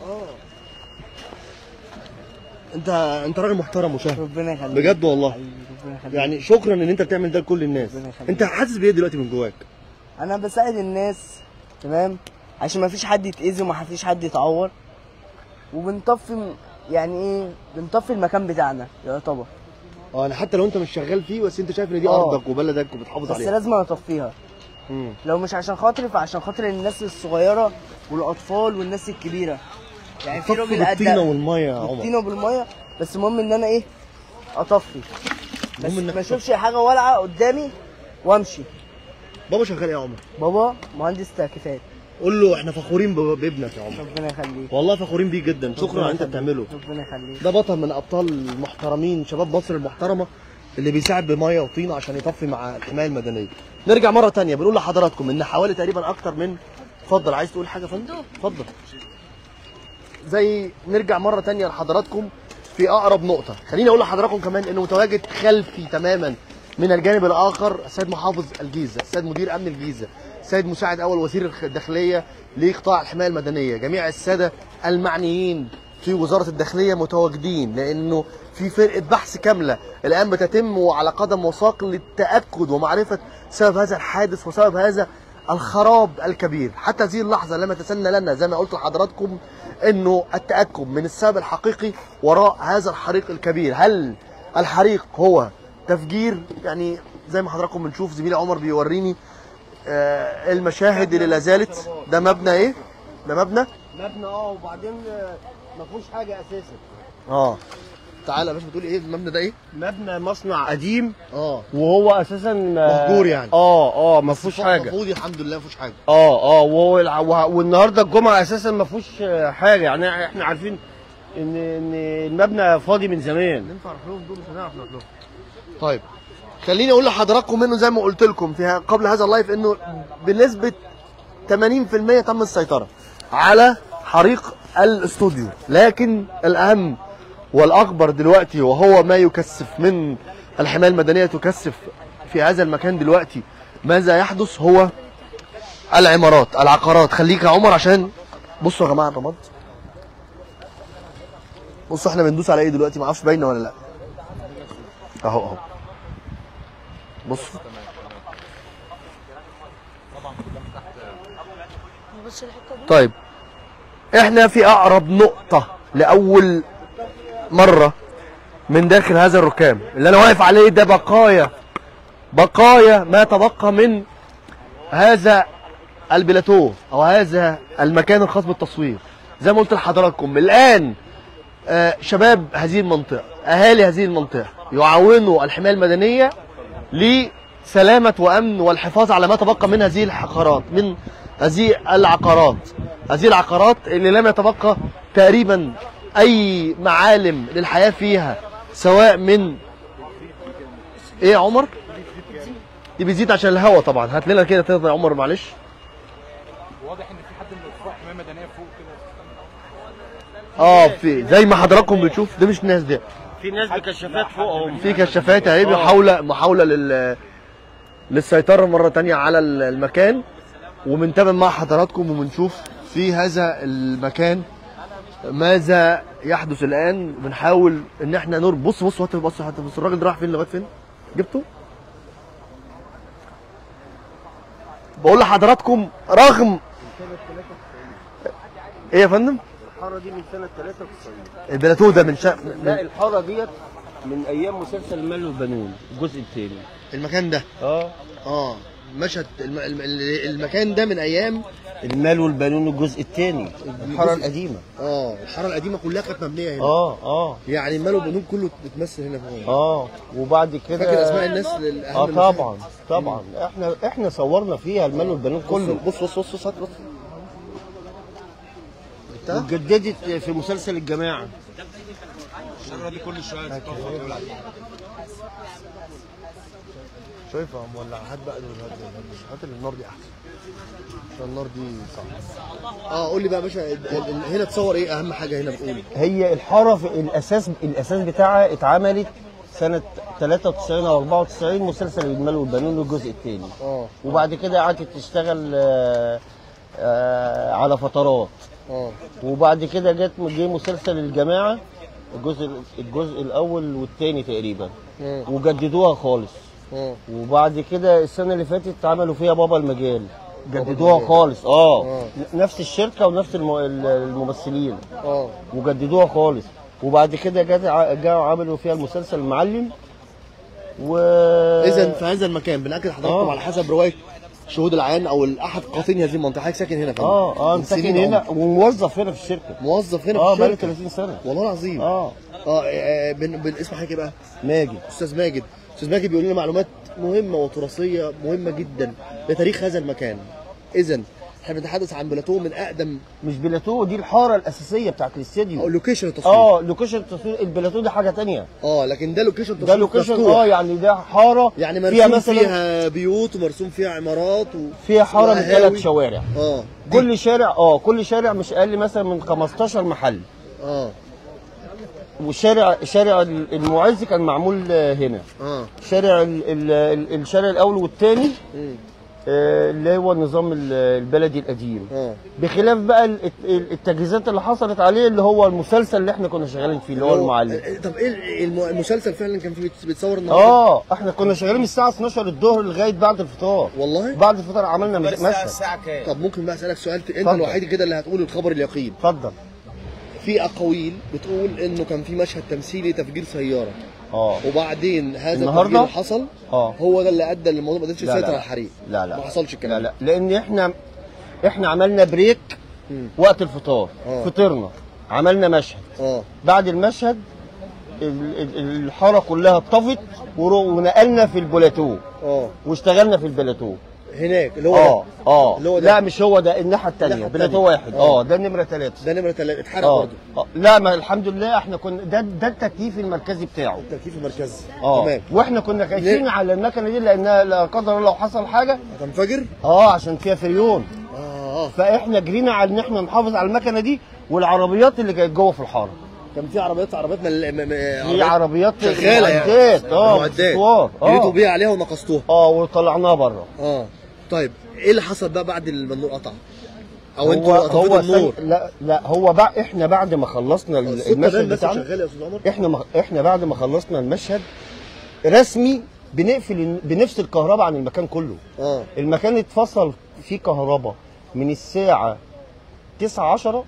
S1: انت انت راجل محترم وشهم.
S5: ربنا يخليك
S1: بجد والله. يعني شكرا ان انت بتعمل ده لكل الناس. انت حاسس بايه دلوقتي من جواك؟
S5: انا بساعد الناس تمام، عشان ما فيش حد يتاذي وما فيش حد يتعور، وبنطفي يعني ايه، بنطفي المكان بتاعنا يعتبر.
S1: اه انا حتى لو انت مش شغال فيه بس انت شايف ان دي ارضك وبلدك وبتحافظ عليها،
S5: بس لازم اطفيها. امم لو مش عشان خاطري فعشان خاطر الناس الصغيره والاطفال والناس الكبيره. يعني في راجل قد
S1: بالطينه والميه يا عمر.
S5: بالطينه وبالميه، بس المهم ان انا ايه، اطفي بس ما اشوفش حاجه والعه قدامي وامشي.
S1: بابا شغال ايه يا عمر؟
S5: بابا مهندس تكييفات.
S1: قول له احنا فخورين ب- بابنك يا عمر،
S5: ربنا يخليك.
S1: والله فخورين بيه جدا، شكرا على اللي انت بتعمله.
S5: ربنا يخليك.
S1: ده بطل من ابطال المحترمين، شباب مصر المحترمه اللي بيساعد بميه وطينه عشان يطفي مع الحمايه المدنيه. نرجع مره ثانيه بنقول لحضراتكم ان حوالي تقريبا اكتر من، اتفضل عايز تقول حاجه يا فندم؟ اتفضل. زي نرجع مره ثانيه لحضراتكم في اقرب نقطه، خليني اقول لحضراتكم كمان انه متواجد خلفي تماما من الجانب الاخر السيد محافظ الجيزه، السيد مدير امن الجيزه، السيد مساعد اول وزير الداخليه لقطاع الحمايه المدنيه، جميع الساده المعنيين في وزاره الداخليه متواجدين، لانه في فرقه بحث كامله الان بتتم وعلى قدم وساق للتاكد ومعرفه سبب هذا الحادث وسبب هذا الخراب الكبير. حتى هذه اللحظه لم يتسنى لنا زي ما قلت لحضراتكم انه التاكد من السبب الحقيقي وراء هذا الحريق الكبير. هل الحريق هو تفجير؟ يعني زي ما حضراتكم بنشوف زميلي عمر بيوريني آه المشاهد اللي لا زالت. ده مبنى ايه؟ ده مبنى
S7: مبنى اه وبعدين ما فيهوش حاجه اساسا.
S1: اه تعالى يا باشا، بتقول ايه المبنى ده؟ ايه؟
S7: مبنى مصنع قديم
S1: اه
S7: وهو اساسا
S1: مهجور يعني.
S7: اه اه ما فيهوش حاجه.
S1: المفروض الحمد لله ما فيهوش حاجه.
S7: اه اه وهو الع- وه- والنهارده الجمعه اساسا ما فيهوش حاجه، يعني احنا عارفين ان ان المبنى فاضي من زمان.
S1: ينفع نروح لهم دول؟ مش هنعرف نروح لهم. طيب خليني اقول لحضراتكم انه زي ما قلت لكم في قبل هذا اللايف انه بنسبه ثمانين في المية تم السيطره على حريق الاستوديو، لكن الاهم والاكبر دلوقتي وهو ما يكثف من الحمايه المدنيه تكثف في هذا المكان دلوقتي ماذا يحدث هو العمارات العقارات. خليك يا عمر عشان بصوا يا جماعه الرماد، بصوا احنا بندوس على ايه دلوقتي، ما اعرفش باينه ولا لا. اهو اهو بصوا طيب احنا في اقرب نقطه لاول مره من داخل هذا الركام اللي انا واقف عليه. ده بقايا بقايا ما تبقى من هذا البلاتو او هذا المكان الخاص بالتصوير. زي ما قلت لحضراتكم الان آه شباب هذه المنطقه، اهالي هذه المنطقه يعاونوا الحمايه المدنيه لسلامه وامن والحفاظ على ما تبقى من هذه العقارات، من هذه العقارات هذه العقارات اللي لم يتبقى تقريبا اي معالم للحياه فيها، سواء من ايه يا عمر؟ دي بتزيد عشان الهواء طبعا. هات لنا كده تاني يا عمر معلش.
S6: واضح ان في حد من الافراد حمايه مدنيه فوق كده.
S1: اه في زي ما حضراتكم بتشوف ده مش ناس، ده
S7: في ناس بكشافات فوقهم.
S1: في كشافات اهي محاوله محاوله لل للسيطره مره ثانيه على المكان، وبنتابع مع حضراتكم وبنشوف في هذا المكان ماذا يحدث الان. بنحاول ان احنا نور. بص بص بص بص, بص الراجل ده راح فين لغايه فين؟ جبته؟ بقول لحضراتكم رغم ايه يا فندم؟
S7: الحاره دي من سنه ثلاثة وتسعين.
S1: البلاتو ده من شا...
S7: لا الحاره ديت من ايام مسلسل المال والبنون الجزء الثاني.
S1: المكان ده
S7: اه
S1: اه مشهد الم... الم... المكان ده من ايام
S7: المال والبنون الجزء الثاني، الحاره القديمه.
S1: اه الحاره القديمه كلها كانت مبنيه هنا.
S7: اه اه
S1: يعني المال والبنون كله بيتمثل هنا فوق.
S7: اه وبعد كده
S1: فاكر اسماء الناس الاهم؟
S7: اه طبعا طبعا احنا احنا صورنا فيها المال والبنون كله.
S1: بص بص بص بص بص
S7: واتجددت في مسلسل الجماعه.
S6: الشجره دي كل شويه تتطور.
S1: شايفها مولع. هات بقى دول، هات دول، هات النار دي احسن عشان النار دي صعبه. اه قول لي بقى يا باشا هنا تصور ايه اهم حاجه هنا بتقول؟
S7: هي الحاره في الاساس الاساس بتاعها اتعملت سنه ثلاثة وتسعين او أربعة وتسعين مسلسل المال والبنون الجزء الثاني.
S1: اه
S7: وبعد كده قعدت تشتغل آه آه على فترات.
S1: اه
S7: وبعد كده جت جه مسلسل الجماعه الجزء الجزء الاول والثاني تقريبا.
S1: اه
S7: وجددوها خالص.
S1: اه
S7: وبعد كده السنه اللي فاتت عملوا فيها بابا المجال، جددوها خالص. اه
S1: آه.
S7: نفس الشركه ونفس الم- الممثلين
S1: اه
S7: وجددوها خالص. وبعد كده جت ع- جاوا عملوا فيها المسلسل المعلم. و
S1: اذا في هذا المكان بنأكد لحضراتكم
S7: آه.
S1: على حسب روايه شهود العيان او احد قاطني هذه المنطقه. حضرتك ساكن هنا فين؟
S7: اه اه أنا ساكن هنا وموظف هنا في الشركه.
S1: موظف هنا
S7: اه
S1: في
S7: بقالي
S1: الشركه؟
S7: ثلاثين سنه.
S1: والله العظيم.
S7: اه
S1: اه آه، بن... بن... اسم حضرتك ايه بقى؟
S7: ماجد.
S1: استاذ ماجد. استاذ ماجد بيقول لنا معلومات مهمه وتراثيه مهمه جدا لتاريخ هذا المكان. اذا احنا بنتحدث عن بلاتو من اقدم.
S9: مش بلاتو، دي الحاره الاساسيه بتاعت الاستديو.
S1: اه لوكيشن التصوير.
S9: اه لوكيشن التصوير. البلاتو دي حاجه ثانيه.
S1: اه لكن ده لوكيشن تصوير.
S9: ده لوكيشن اه يعني ده حاره
S1: يعني مرسوم
S9: فيها
S1: فيها,
S9: مثلا
S1: فيها بيوت ومرسوم فيها عمارات و...
S9: فيها حاره من ثلاث شوارع.
S1: اه
S9: كل شارع اه كل شارع مش اقل مثلا من خمستاشر محل.
S1: اه
S9: والشارع شارع المعز كان معمول هنا.
S1: اه
S9: شارع ال ال الشارع الاول والثاني آه اللي هو النظام البلدي القديم.
S1: اه
S9: بخلاف بقى التجهيزات اللي حصلت عليه اللي هو المسلسل اللي احنا كنا شغالين فيه اللي هو المعلم.
S1: طب ايه المسلسل فعلا كان فيه بيتصور النهارده؟
S9: اه احنا كنا شغالين من الساعه اتناشر الظهر لغايه بعد الفطار.
S1: والله؟
S9: بعد الفطار عملنا مشهد.
S8: الساعه كام؟
S1: طب ممكن بقى اسالك سؤال، انت الوحيد كده اللي هتقول الخبر اليقين.
S9: اتفضل.
S1: في اقاويل بتقول انه كان في مشهد تمثيلي تفجير سياره.
S9: اه
S1: وبعدين هذا
S9: النهارده
S1: التفجير اللي حصل
S9: اه
S1: هو ده اللي ادى للموضوع ما قدرش يسيطر على الحريق.
S9: لا لا
S1: ما حصلش الكلام.
S9: لا لا لان احنا احنا عملنا بريك
S1: مم.
S9: وقت الفطار.
S1: آه.
S9: فطرنا عملنا مشهد.
S1: اه
S9: بعد المشهد ال- ال- الحاره كلها اتطفت ورو- ونقلنا في البلاتو
S1: اه
S9: واشتغلنا في البلاتو
S1: هناك اللي هو
S9: اه اه
S1: اللي هو ده.
S9: لا مش هو ده، الناحيه الثانيه
S1: الناحية
S9: بلاتو
S1: التانية.
S9: واحد.
S1: آه.
S9: اه ده نمره ثلاثه.
S1: ده نمره ثلاثه اتحرق
S9: اه
S1: برضه.
S9: آه. لا ما الحمد لله احنا كنا ده ده التكييف المركزي بتاعه.
S1: التكييف المركزي.
S9: اه
S1: تمام.
S9: واحنا كنا خايفين على المكنه دي لانها لا قدر الله لو حصل حاجه
S1: هتنفجر؟
S9: اه عشان فيها فريون.
S1: اه اه
S9: فاحنا جرينا على ان احنا نحافظ على المكنه دي والعربيات اللي كانت جوه في الحاره.
S1: كان في عربيات عربيات مل... م... م...
S9: في عربيات
S1: شغاله يعني.
S9: معدات اه
S1: معدات.
S9: مشوار.
S1: جريتوا
S9: اه
S1: بيها عليها ونقصتوها.
S9: اه وطلعناها بره.
S1: اه طيب ايه اللي حصل بقى بعد ما النور قطع؟ او
S9: هو
S1: انتوا
S9: هو
S1: طفيتوا النور؟
S9: سن... لا لا هو بقى احنا بعد ما خلصنا المشهد بتاعنا
S1: شغال يا استاذ عمر.
S9: احنا ما... احنا بعد ما خلصنا المشهد رسمي بنقفل بنفصل الكهرباء عن المكان كله.
S1: اه
S9: المكان اتفصل فيه كهرباء من الساعه تسعة عشرة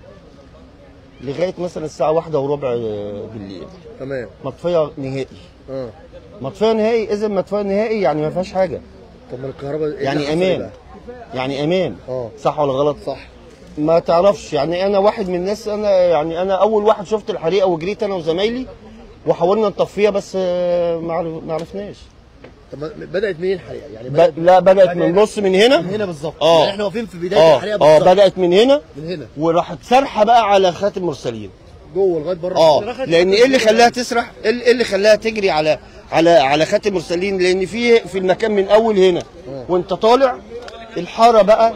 S9: لغايه مثلا الساعه واحدة وربع بالليل.
S1: تمام.
S9: مطفيه نهائي.
S1: اه
S9: مطفيه نهائي. اذا مطفيه نهائي يعني ما فيهاش حاجه.
S1: طب ما الكهرباء إيه اللي
S9: يعني
S1: حصل
S9: امان.
S1: بقى؟
S9: يعني امان.
S1: اه
S9: صح ولا غلط؟
S1: صح.
S9: ما تعرفش يعني انا واحد من الناس، انا يعني انا اول واحد شفت الحريقه وجريت انا وزمايلي وحاولنا نطفيها بس آه، ما عرف- ما عرفناش.
S1: طب ما- بدات منين الحريقه؟ يعني
S9: ب... لا بدات من نص من هنا.
S1: من هنا بالظبط.
S9: اه
S1: يعني احنا واقفين في بدايه
S9: اه
S1: الحريقه
S9: اه
S1: بالظبط.
S9: بدات من هنا
S1: من هنا
S9: وراحت سارحه بقى على خاتم مرسلين
S1: جوه لغايه بره.
S9: اه لان ايه اللي خلاها تسرح؟ ايه إيه اللي خلاها تجري على على على خاتم مرسلين؟ لان في في المكان من اول هنا وانت طالع الحاره بقى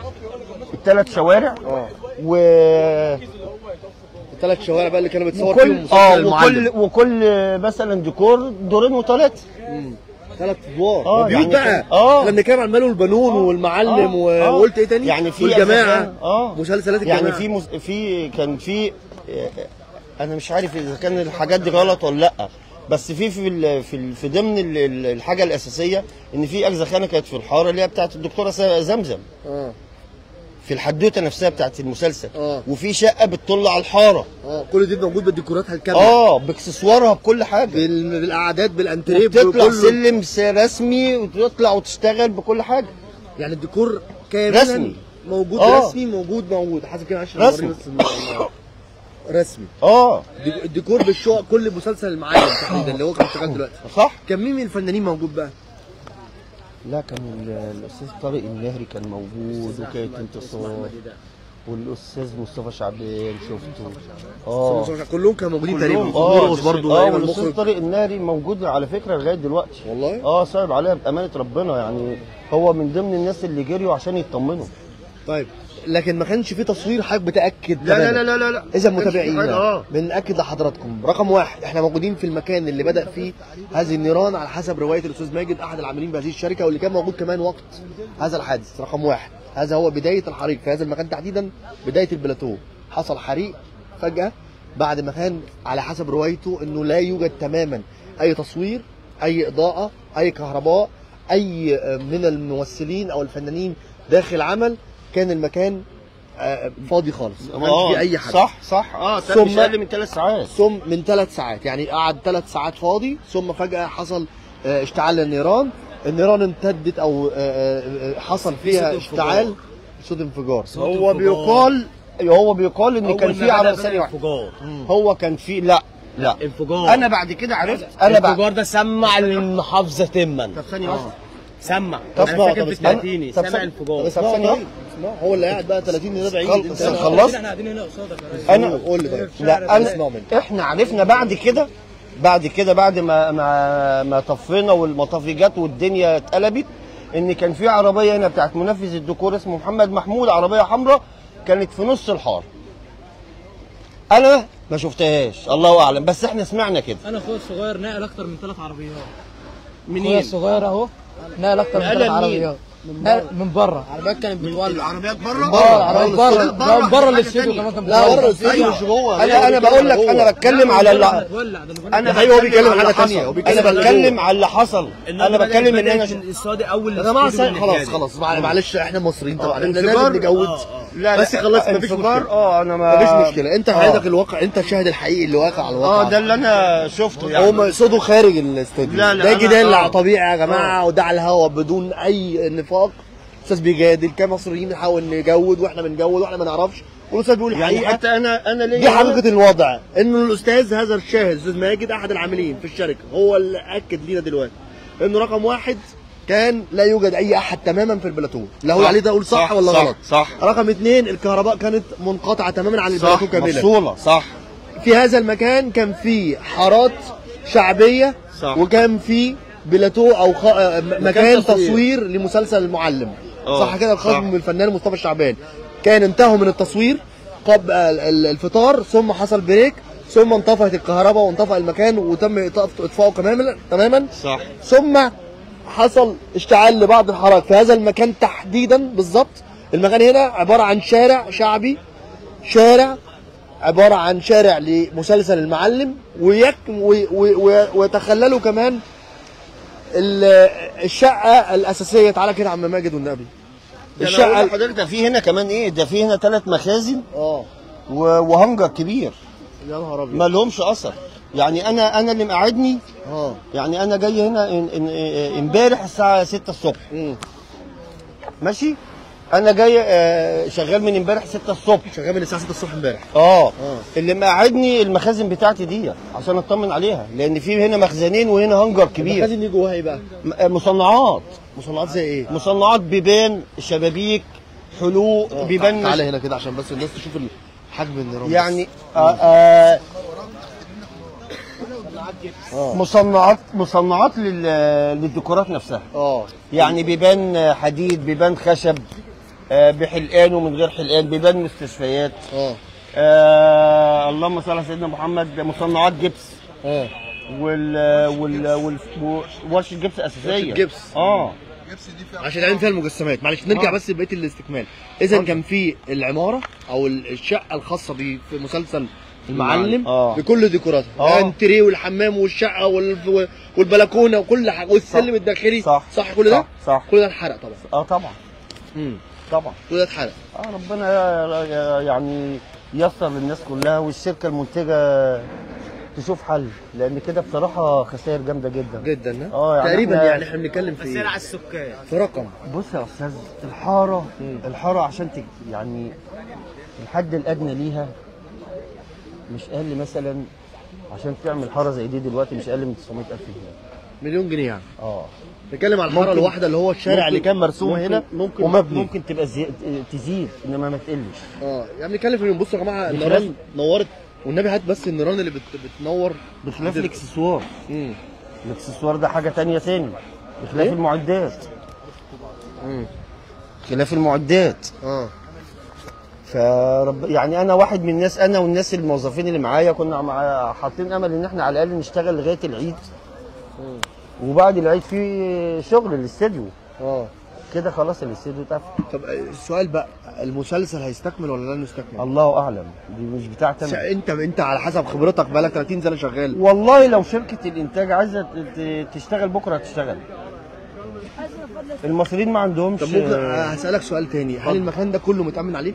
S9: الثلاث شوارع
S1: اه
S9: و
S1: الثلاث شوارع بقى اللي كانوا بتصور
S9: وكل
S1: فيهم مسلسل
S9: اه
S1: المعلم.
S9: وكل وكل مثلا ديكور دورين وثلاثه.
S1: ثلاث ادوار.
S9: اه
S1: بيوت
S9: يعني
S1: بقى.
S9: كان- اه
S1: احنا بنتكلم عن ماله البنون والمعلم
S9: آه،
S1: و-
S9: آه.
S1: وقلت ايه تاني؟
S9: يعني في
S1: والجماعه.
S9: أساساً- اه
S1: مسلسلات الجماعه.
S9: يعني في مس... في كان في آه، انا مش عارف اذا كان الحاجات دي غلط ولا لا، بس في في ال... في ال... في ضمن ال... ال- الحاجه الاساسيه ان في اجزخانه كانت في الحاره اللي هي بتاعت الدكتوره س- زمزم
S1: اه
S9: في الحدوته نفسها بتاعت المسلسل.
S1: اه
S9: وفي شقه بتطل على الحاره.
S1: اه كل دي موجود بالديكوراتها الكامله.
S9: اه باكسسوارها بكل حاجه.
S1: بال... بالاعداد بالانتريه
S9: وبتطلع
S1: بكله.
S9: سلم س- رسمي وتطلع وتشتغل بكل حاجه.
S1: يعني الديكور كاملا
S9: رسمي.
S1: موجود.
S9: آه.
S1: رسمي موجود موجود حسب كده عشان
S9: رسمي.
S1: بس ال- رسمي.
S9: اه
S1: دي- الديكور بالشقق كل مسلسل المعلم تحديدا اللي هو كان شغال دلوقتي.
S9: صح.
S1: كان مين من الفنانين موجود بقى؟
S9: لا كان ال- الاستاذ طارق النهري كان موجود وكانت انتصار والاستاذ مصطفى شعبان شفته. اه
S1: كلهم كانوا موجودين تقريبا.
S9: كلهم. اه
S1: مرقص برضه
S9: اه
S1: دايما
S9: والاستاذ
S1: المخرج.
S9: طارق النهري موجود على فكره لغايه دلوقتي.
S1: والله؟
S9: اه صعب عليها بامانه ربنا، يعني هو من ضمن الناس اللي جريوا عشان يطمنوا.
S1: طيب لكن ما كانش في تصوير حضرتك بتاكد
S9: لا
S1: تماماً.
S9: لا لا لا لا
S1: اذا
S9: ما كانش في حاجة،
S1: متابعينا
S9: اه
S1: بنأكد لحضراتكم رقم واحد احنا موجودين في المكان اللي بدأ فيه هذه النيران على حسب رواية الأستاذ ماجد أحد العاملين بهذه الشركة واللي كان موجود كمان وقت هذا الحادث. رقم واحد هذا هو بداية الحريق في هذا المكان تحديدا، بداية البلاتو. حصل حريق فجأة بعد ما كان على حسب روايته انه لا يوجد تماما اي تصوير، اي اضاءة، اي كهرباء، اي من الممثلين او الفنانين داخل عمل. كان المكان آه، فاضي خالص، ما كانش فيه اي حد.
S9: صح صح اه
S1: ثم-
S9: مش اقل من ثلاث ساعات.
S1: ثم من ثلاث ساعات يعني قعد ثلاث ساعات فاضي، ثم فجأة حصل آه، اشتعال النيران. النيران امتدت او آه، آه، حصل فيها اشتعال، صوت انفجار.
S9: هو بيقال هو بيقال ان كان في على ثانيه واحده
S8: انفجار.
S9: هو كان في لا لا
S8: انفجار.
S9: انا بعد كده عرفت انا بعد
S8: الانفجار ده سمع المحافظه تما.
S9: طب ثانيه واحده
S8: سمع.
S9: طب
S8: انا
S9: اسمع،
S8: ساكن
S9: طب
S8: في
S9: اسمع.
S8: سلاتيني
S9: طب
S8: سمع
S9: اسمع.
S8: انفجار.
S9: طب ثانيه واحده
S1: اسمع هو اللي قاعد بقى ثلاثين ده بعيد.
S9: انت خلصت؟
S8: احنا قاعدين هنا قصادك يا ريس.
S9: انا
S1: قول لي طيب.
S9: لا انا احنا عرفنا بعد كده بعد كده بعد ما ما ما طفينا والمطافي جت والدنيا اتقلبت ان كان في عربيه هنا بتاعت منفذ الديكور اسمه محمد محمود، عربيه حمراء كانت في نص الحاره. انا ما شفتهاش الله اعلم، بس احنا سمعنا كده.
S8: انا اخويا الصغير نقل اكتر من ثلاث عربيات.
S9: منين؟
S8: اخويا الصغير اهو نقل اكتر من ثلاث عربيات من بره.
S5: العربيات كانت بتولع.
S7: العربيات بره؟
S8: اه العربيات بره، من بره الاستوديو كمان كان
S1: لا بره
S8: بتولع.
S1: الاستوديو مش جوه.
S9: انا انا بقول لك انا بتكلم على اللي
S1: انا ايوه هو بيتكلم على حاجه ثانيه.
S9: انا بتكلم على اللي حصل. انا بتكلم ان انا
S5: الصادق اول
S1: يا جماعه خلاص خلاص معلش احنا مصريين طبعا احنا لازم نجود.
S9: لا
S1: بس خلاص مفيش مشكله.
S9: اه انا ما
S1: مفيش مشكله. انت حياتك الواقع، انت الشاهد الحقيقي اللي واقع على الواقع.
S9: اه ده اللي انا شفته يعني.
S1: هم يقصدوا خارج الاستوديو.
S9: لا لا
S1: ده جدال
S9: آه.
S1: طبيعي يا جماعه وده على الهوا بدون اي نفاق. الاستاذ بيجادل كمصريين نحاول نجود واحنا بنجود واحنا ما نعرفش، والاستاذ بيقول
S9: يعني
S1: الحقيقه.
S9: حتى انا انا ليا
S1: دي حقيقه الوضع، انه الاستاذ هذا الشاهد الاستاذ ماجد احد العاملين في الشركه هو اللي اكد لينا دلوقتي انه رقم واحد كان لا يوجد اي احد تماما في البلاتو. لا هو عليه ده اقول صح,
S9: صح
S1: ولا
S9: صح
S1: غلط؟
S9: صح.
S1: رقم اثنين الكهرباء كانت منقطعه تماما عن
S9: صح
S1: البلاتو كاملا.
S9: مفصوله صح.
S1: في هذا المكان كان في حارات شعبيه
S9: صح.
S1: وكان في بلاتو او خ... مكان
S9: تصوير.
S1: تصوير لمسلسل المعلم.
S9: أوه.
S1: صح كده الخاص
S9: صح.
S1: بالفنان مصطفى الشعبان. كان انتهوا من التصوير قبل الفطار ثم حصل بريك ثم انطفأت الكهرباء وانطفأ المكان وتم اطفائه تماما تماما
S9: صح.
S1: ثم حصل اشتعال لبعض الحارات في هذا المكان تحديدا بالظبط. المكان هنا عباره عن شارع شعبي، شارع عباره عن شارع لمسلسل المعلم ويك ويتخللوا كمان الشقه الاساسيه. تعالى كده يا عم ماجد والنبي.
S9: الشقه اللي حضرتك ده في هنا كمان ايه؟ ده في هنا ثلاث مخازن
S1: اه
S9: وهنجر كبير.
S1: يا نهار ابيض.
S9: ما لهمش اثر. يعني انا انا اللي مقعدني
S1: اه
S9: يعني انا جاي هنا امبارح الساعه ستة الصبح.
S1: امم
S9: ماشي؟ انا جاي آه شغال من امبارح ستة الصبح.
S1: شغال من الساعه ستة الصبح امبارح.
S9: اه اللي مقعدني المخازن بتاعتي دي عشان اطمن عليها، لان في هنا مخزنين وهنا هنجر كبير.
S1: المخازن دي جواها ايه بقى؟
S9: مصنعات.
S1: مصنعات زي ايه؟
S9: مصنعات بيبان، شبابيك، حلوق،
S1: آه.
S9: بيبان.
S1: تعالى هنا كده عشان بس الناس تشوف حجم النيران.
S9: يعني آه آه
S1: آه.
S9: مصنعات مصنعات لل... للديكورات نفسها.
S1: اه
S9: يعني بيبان حديد، بيبان خشب، آه بحلقان ومن غير حلقان، بيبان مستشفيات.
S1: اه
S9: آه اللهم صل على سيدنا محمد. مصنعات جبس.
S1: اه
S9: وال وال وال ورشه جبس اساسيه.
S1: ورشة جبس.
S9: اه
S1: عشان نعمل فيها المجسمات. معلش نرجع
S9: آه.
S1: بس لبقيه الاستكمال. اذا كان في العماره او الشقه الخاصه بي في مسلسل المعلم
S9: آه.
S1: بكل ديكوراتها،
S9: آه.
S1: الانتريه والحمام والشقه وال... والبلكونه وكل حاجه والسلم الداخلي.
S9: صح
S1: صح كل ده؟
S9: صح, صح.
S1: كل ده اتحرق طبعا.
S9: اه طبعا.
S1: امم
S9: طبعا
S1: كل ده اتحرق.
S9: اه ربنا يعني ييسر للناس كلها والشركه المنتجه تشوف حل، لان كده بصراحه خسائر جامده جدا
S1: جدا.
S9: اه يعني
S1: تقريبا
S9: احنا
S1: يعني احنا بنتكلم في
S5: خسائر على السكان
S1: في رقم.
S9: بص يا استاذ الحاره
S1: مم.
S9: الحاره عشان تج... يعني الحد الادنى ليها مش اقل مثلا عشان تعمل حاره زي دي دلوقتي مش اقل من تسعمية ألف جنيه.
S1: مليون جنيه يعني.
S9: اه
S1: نتكلم على الحاره الواحده اللي هو الشارع اللي كان مرسوم
S9: ممكن
S1: هنا
S9: ممكن
S1: ومبني.
S9: ممكن تبقى زي... تزيد انما ما تقلش.
S1: اه يعني بنتكلم في بصوا يا جماعه
S9: بخلاف-
S1: النيران نورت والنبي هات بس النيران اللي بت... بتنور
S9: بخلاف
S1: بت-
S9: الاكسسوار.
S1: امم
S9: الاكسسوار ده حاجه تانية تاني بخلاف
S1: إيه؟
S9: المعدات.
S1: امم
S9: خلاف المعدات.
S1: اه
S9: فرب يعني انا واحد من الناس، انا والناس الموظفين اللي معايا كنا مع... حاطين امل ان احنا على الاقل نشتغل لغايه العيد. وبعد العيد في شغل الاستديو
S1: اه
S9: كده خلاص الاستديو اتقفل.
S1: طب السؤال بقى المسلسل هيستكمل ولا لن يستكمل؟
S9: الله اعلم دي مش بتاعتي
S1: س-
S9: انا.
S1: انت انت على حسب خبرتك بقالك ثلاثين سنه شغال.
S9: والله لو شركه الانتاج عايزه ت- ت- تشتغل بكره هتشتغل. المصريين ما عندهمش.
S1: طب ممكن هسألك سؤال تاني، هل المكان ده كله متأمن عليه؟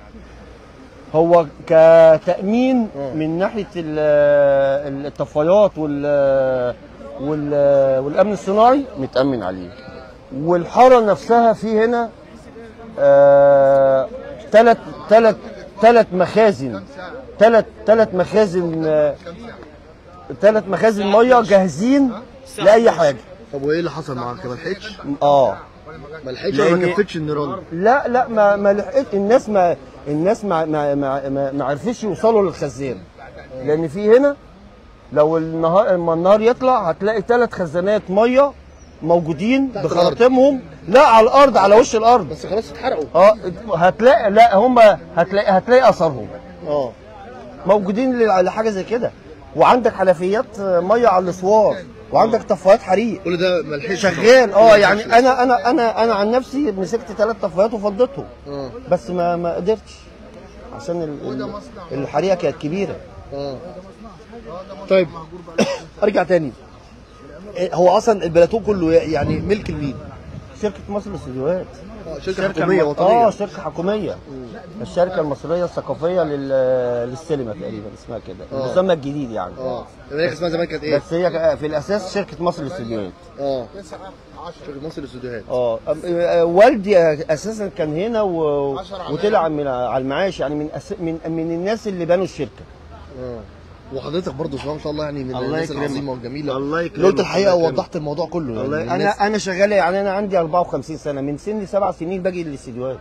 S9: هو كتأمين
S1: آه.
S9: من ناحية ال- الطفايات وال وال- والأمن الصناعي متأمن عليه. والحارة نفسها في هنا ثلاث ثلاث ثلاث مخازن ثلاث ثلاث مخازن ثلاث مخازن مية جاهزين لأي حاجة.
S1: طب وايه اللي حصل معاك؟ ما لحقتش؟
S9: اه
S1: ما لحقتش ولا ما كفتش النيران؟
S9: لا لا ما ما لحقت الناس ما الناس ما ما ما, ما, ما عرفش يوصلوا للخزان، لان في هنا لو النهار لما النهار يطلع هتلاقي ثلاث خزانات ميه موجودين بخراطيمهم، لا على الارض على وش الارض
S1: بس خلاص اتحرقوا.
S9: اه هتلاقي لا هم هتلاقي هتلاقي اثرهم
S1: اه
S9: موجودين لحاجه زي كده. وعندك حنفيات ميه على الاسوار، وعندك طفايات حريق،
S1: كل ده ما لحقتش
S9: شغال. اه يعني انا انا انا انا عن نفسي مسكت ثلاث طفايات وفضيتهم،
S1: اه
S9: بس ما ما قدرتش عشان ال- ال- الحريقه كانت كبيره.
S1: اه طيب ارجع تاني، إيه هو اصلا البلاتون كله يعني ملك لمين؟
S9: شركه مصر للاستديوهات،
S1: اه شركه حكوميه
S9: الم-
S1: وطنيه.
S9: اه شركه حكوميه، الشركه المصريه الثقافيه لل- للسينما تقريبا اسمها كده،
S1: آه.
S9: المسمى الجديد يعني.
S1: اه هي اسمها زمان كانت ايه؟
S9: بس هي في الاساس شركه مصر للاستديوهات.
S1: اه شركه مصر للاستوديوهات.
S9: اه أم- آه، والدي اساسا كان هنا و... وطلع من على المعاش، يعني من أس... من من الناس اللي بنوا الشركه.
S1: اه وحضرتك برضه ما شاء الله يعني من
S9: الله
S1: الناس
S9: يكرمك.
S1: العظيمه والجميله.
S9: الله
S1: اللي
S9: يكرمك.
S1: قلت الحقيقه
S9: الله يكرمك.
S1: ووضحت الموضوع كله.
S9: والله
S1: يعني
S9: انا
S1: الناس-
S9: انا شغال يعني انا عندي أربعة وخمسين سنه، من سن سبع سنين باجي للاستديوهات.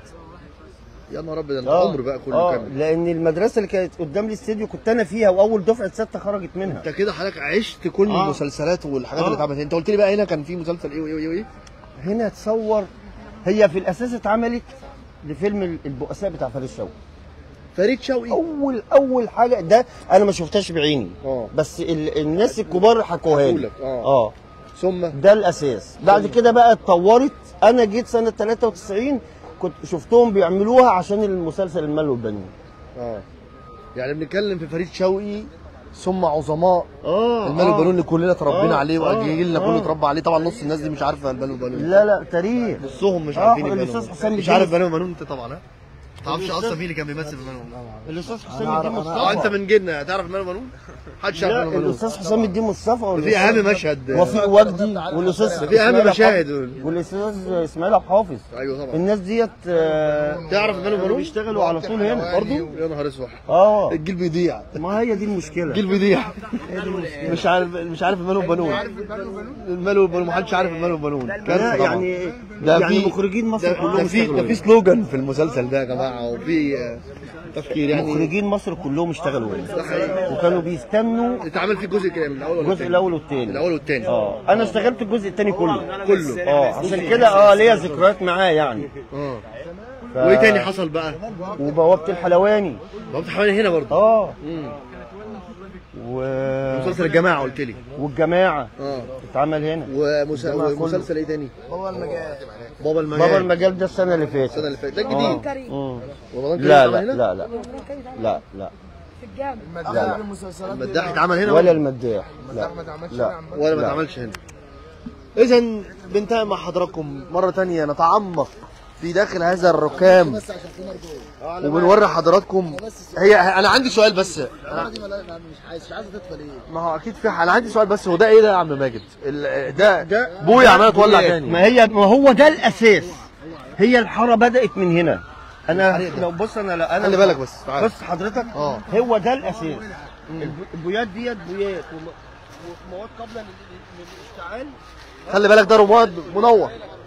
S1: يا نهار ابيض، انت
S9: آه.
S1: عمر بقى كله
S9: اه
S1: كامل.
S9: لان المدرسه اللي كانت قدام الاستديو كنت انا فيها، واول دفعه سته خرجت منها.
S1: انت كده حضرتك عشت كل
S9: آه.
S1: المسلسلات والحاجات
S9: آه.
S1: اللي اتعملت. انت قلت لي بقى هنا كان في مسلسل ايه وايه وايه وايه؟
S9: هنا تصور، هي في الاساس اتعملت لفيلم البؤساء بتاع فريد شوقي.
S1: فريد شوقي
S9: اول اول حاجه ده انا ما شفتهاش بعيني،
S1: اه
S9: بس ال... الناس الكبار حكوها لي.
S1: لك اه
S9: اه
S1: ثم
S9: ده الاساس. بعد كده بقى اتطورت، انا جيت سنه ثلاثة وتسعين كنت شفتهم بيعملوها عشان المسلسل المال والبنون.
S1: اه يعني بنتكلم في فريد شوقي ثم عظماء
S9: اه
S1: المال والبنون اللي كلنا اتربينا
S9: آه.
S1: عليه واجيالنا
S9: آه.
S1: كله اتربى عليه. طبعا نص الناس دي مش عارفه المال والبنون.
S9: لا لا تاريخ
S1: نصهم مش
S9: آه،
S1: عارفين المال
S9: الأستاذ
S1: والبنون.
S9: حسام
S1: مش
S9: الدين.
S1: عارف المال والبنون انت طبعا ها؟ ما تعرفش
S9: الأستاذ-
S1: اصلا مين اللي كان بيمثل في المال والبنون؟
S9: الاستاذ حسام الدين مصطفى.
S1: اه انت من جيلنا تعرف المال والبنون؟ محدش يعرف
S9: لا
S1: المال والبنون.
S9: الاستاذ حسام الدين مصطفى
S1: في اهم مشهد
S9: وفي وجدي والاستاذ
S1: في اهم
S9: إسماعيل
S1: مشاهد
S9: عبد- والاستاذ اسماعيل عبد الحافظ.
S1: ايوه طبعا.
S9: الناس ديت آه،
S1: تعرف المال
S9: كانوا
S1: والبنون؟
S9: بيشتغلوا على طول هنا
S1: برضه يا نهار اسود.
S9: اه
S1: الجيل بيضيع.
S9: ما هي دي المشكله.
S1: الجيل بيضيع. مش عارف مش عارف المال والبنون. المال والبنون محدش عارف المال والبنون.
S9: لا
S1: كارثة طبعا.
S9: يعني
S1: ده
S9: يعني
S1: في-
S9: مخرجين مصر
S1: ده
S9: كلهم
S1: ده في
S9: اشتغلوا
S1: ده في
S9: هنا.
S1: سلوجان في المسلسل ده يا جماعه وفي آه، تفكير يعني.
S9: مخرجين مصر كلهم اشتغلوا هنا،
S1: ده حقيقي.
S9: وكانوا بيستنوا
S1: اتعمل في جزء كام؟ من الاول ولا
S9: الجزء
S1: التاني؟
S9: الاول والثاني.
S1: الاول والثاني.
S9: اه انا اشتغلت الجزء الثاني كله
S1: كله.
S9: اه عشان كده اه ليا ذكريات معاه يعني.
S1: اه
S9: ف...
S1: وايه تاني حصل بقى؟
S9: وبوابه الحلواني.
S1: بابا حوالي هنا برضه.
S9: اه
S1: امم
S9: و...
S1: مسلسل الجماعه قلت لي.
S9: والجماعه
S1: اه
S9: اتعمل هنا.
S1: ومس...
S9: الجماعة كله.
S1: ومسلسل ايه تاني؟ بابا المجال. بابا المجال.
S9: بابا المجال ده السنه اللي فاتت.
S1: السنه اللي فاتت ده
S9: آه.
S1: جديد.
S9: مم.
S1: رمضان كريم
S9: لا
S1: اتعمل
S9: لا
S1: هنا؟
S9: لا لا لا لا لا لا
S1: المداح اتعمل هنا
S9: ولا المداح لا لا
S1: ولا ما
S9: لا.
S1: اتعملش هنا. اذا بنتهي مع حضراتكم مره تانية نتعمق في داخل هذا الركام وبنوري حضراتكم. هي انا عندي سؤال بس. أنا... ما هو اكيد في انا عندي سؤال بس، هو ده ايه ده يا عم ماجد؟ ال... ده ده بويا عمال تولع تاني.
S9: ما هي ما هو ده الاساس، هي الحاره بدات من هنا. انا لو بص انا لا انا
S1: خلي بالك بس تعال.
S9: بص حضرتك
S1: اه
S9: هو ده الاساس. البويات ديت بويات ومواد قابله للاشتعال.
S1: خلي بالك ده رماد منور.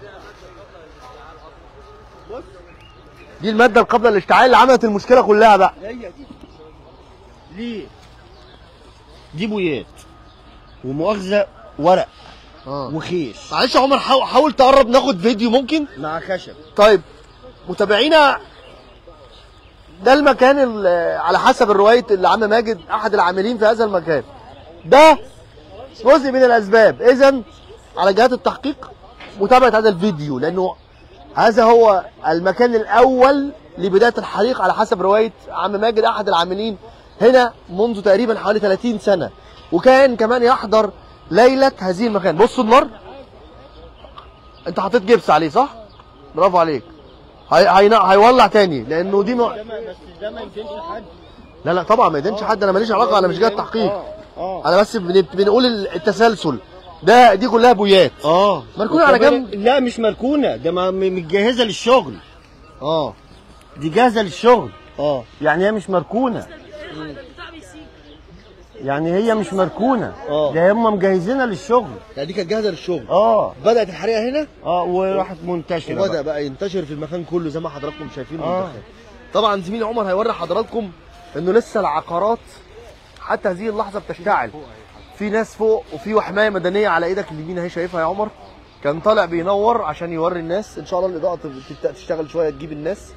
S1: دي الماده القابله للاشتعال اللي عملت المشكله كلها بقى.
S9: هي دي ليه؟ دي بويات ومؤاخذه ورق
S1: اه
S9: وخيش
S1: معلش يا عمر حاول, حاول تقرب ناخد فيديو ممكن.
S9: مع خشب.
S1: طيب متابعينا ده المكان اللي على حسب الروايه اللي عم ماجد احد العاملين في هذا المكان ده جزء من الاسباب. اذا على جهات التحقيق متابعه هذا الفيديو لانه هذا هو المكان الاول لبدايه الحريق على حسب روايه عم ماجد احد العاملين هنا منذ تقريبا حوالي ثلاثين سنه، وكان كمان يحضر ليله هذه المكان. بصوا النار، انت حطيت جبس عليه صح؟ برافو عليك. هي... هي... هيولع تاني لانه دي م...
S9: بس ده ما يدينش حد.
S1: لا لا طبعا ما يدينش حد، انا ماليش علاقه، انا مش جاي التحقيق.
S9: اه
S1: انا بس بن... بنقول التسلسل ده. دي كلها بويات
S9: اه
S1: مركونه على جنب.
S9: لا مش مركونه، ده ما- م- متجهزه للشغل.
S1: اه
S9: دي جاهزه للشغل،
S1: اه
S9: يعني هي مش مركونه. يعني هي مش مركونه،
S1: اه
S9: ده هم مجهزينها للشغل.
S1: يعني دي كانت جاهزه للشغل.
S9: اه
S1: بدات الحريقه هنا
S9: اه وراحت منتشره
S1: وبدا
S9: بقى.
S1: بقى ينتشر في المكان كله زي ما حضراتكم شايفين.
S9: آه.
S1: طبعا زميلي عمر هيوري حضراتكم انه لسه العقارات حتى هذه اللحظه بتشتعل. في ناس فوق وفي وحمايه مدنيه على ايدك اليمين اهي شايفها يا عمر، كان طالع بينور عشان يوري الناس. ان شاء الله الاضاءه تبدا تشتغل شويه تجيب الناس.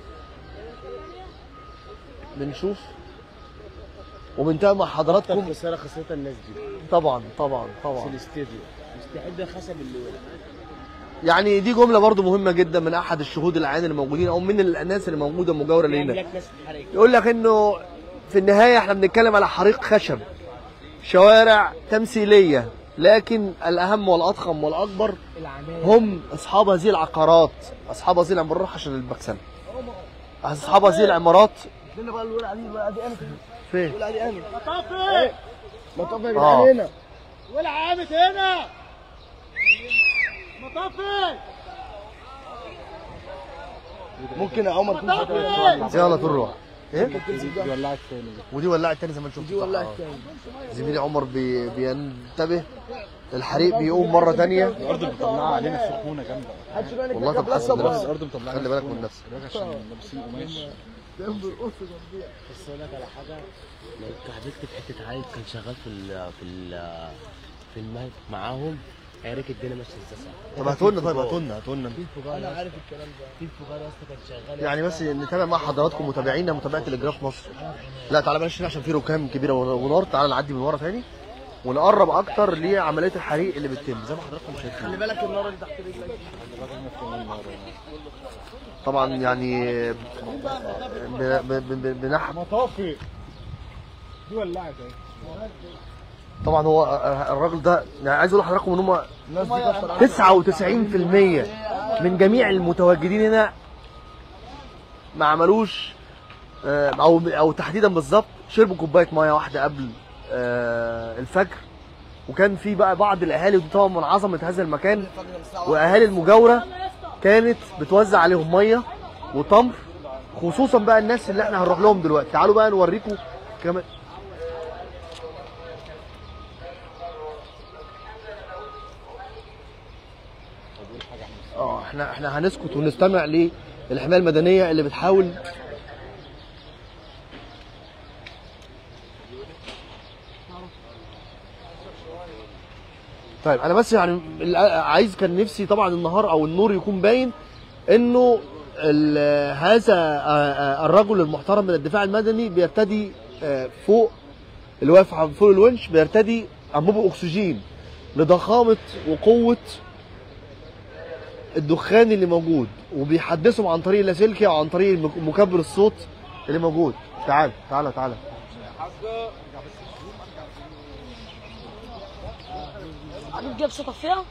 S1: بنشوف وبنتابع مع حضراتكم.
S7: رساله خاصه الناس دي
S1: طبعا طبعا طبعا
S7: في الاستديو مستعد خشب اللي
S1: يعني دي جمله برضو مهمه جدا من احد الشهود العيان اللي موجودين او من الناس اللي موجوده مجاوره لينا. يقول لك انه في النهايه احنا بنتكلم على حريق خشب، شوارع تمثيليه، لكن الاهم والاضخم والاكبر هم اصحاب هذه العقارات، اصحاب هذه العمارات عشان المكسب، اصحاب هذه العمارات.
S7: لنا بقى الولع دي بقى دي انا
S1: فين؟
S7: الولع دي انا مطافي مطافي يا
S1: آه.
S7: جدعان هنا الولع قامت هنا مطافي. ممكن يا عمر تكون شكلها
S1: يلا تروح ايه؟
S6: دي ولعت تاني.
S1: ودي ولعت تاني زي ما انت شفت.
S7: دي ولعت تاني.
S1: زميلي عمر بي... بينتبه، الحريق بيقوم مره ثانيه.
S6: الارض مطلعه علينا السخونه جامده.
S1: والله طب حسن نفسك،
S6: الارض مطلعه
S1: خلي بالك من نفسك.
S6: عشان لابسين قماش.
S7: بس اقول لك على حاجه،
S10: لو اتكعبلت في حته عيل كان شغال في ال في ال في الماء معاهم هيريك الدنيا ماشيه ازاي.
S1: طب هاتوا لنا، طيب هاتوا لنا هاتوا لنا.
S7: انا عارف الكلام ده.
S10: في انفجار يا اسطى كان شغال
S1: يعني بس نتابع مع حضراتكم متابعينا متابعه الاجراف مصر. لا تعالى بلاش هنا عشان في ركام كبيره ونار، تعالى نعدي من ورا ثاني ونقرب اكتر لعمليه الحريق اللي بتتم زي ما حضراتكم شايفين.
S7: خلي بالك النار اللي تحت رجلك.
S1: طبعا يعني بنحب
S6: مطافي دي ولعت اهي.
S1: طبعا هو الراجل ده يعني عايز اقول لحضراتكم ان هم تسعة وتسعين بالمية من جميع المتواجدين هنا ما عملوش او او تحديدا بالظبط شربوا كوبايه ميه واحده قبل الفجر. وكان في بقى بعض الاهالي، ودي طبعا من عظمه هذا المكان، واهالي المجاوره كانت بتوزع عليهم ميه وتمر، خصوصا بقى الناس اللي احنا هنروح لهم دلوقتي. تعالوا بقى نوريكم كمان. اه احنا احنا هنسكت ونستمع للحمايه المدنيه اللي بتحاول طيب. انا بس يعني عايز كان نفسي طبعا النهار او النور يكون باين انه هذا الرجل المحترم من الدفاع المدني بيرتدي فوق اللي واقف فوق الونش، بيرتدي انبوب اكسجين لضخامه وقوه الدخان اللي موجود، وبيحدثهم عن طريق اللاسلكي او عن طريق مكبر الصوت اللي موجود. تعال تعال تعال
S11: هجيب جبس طفيها،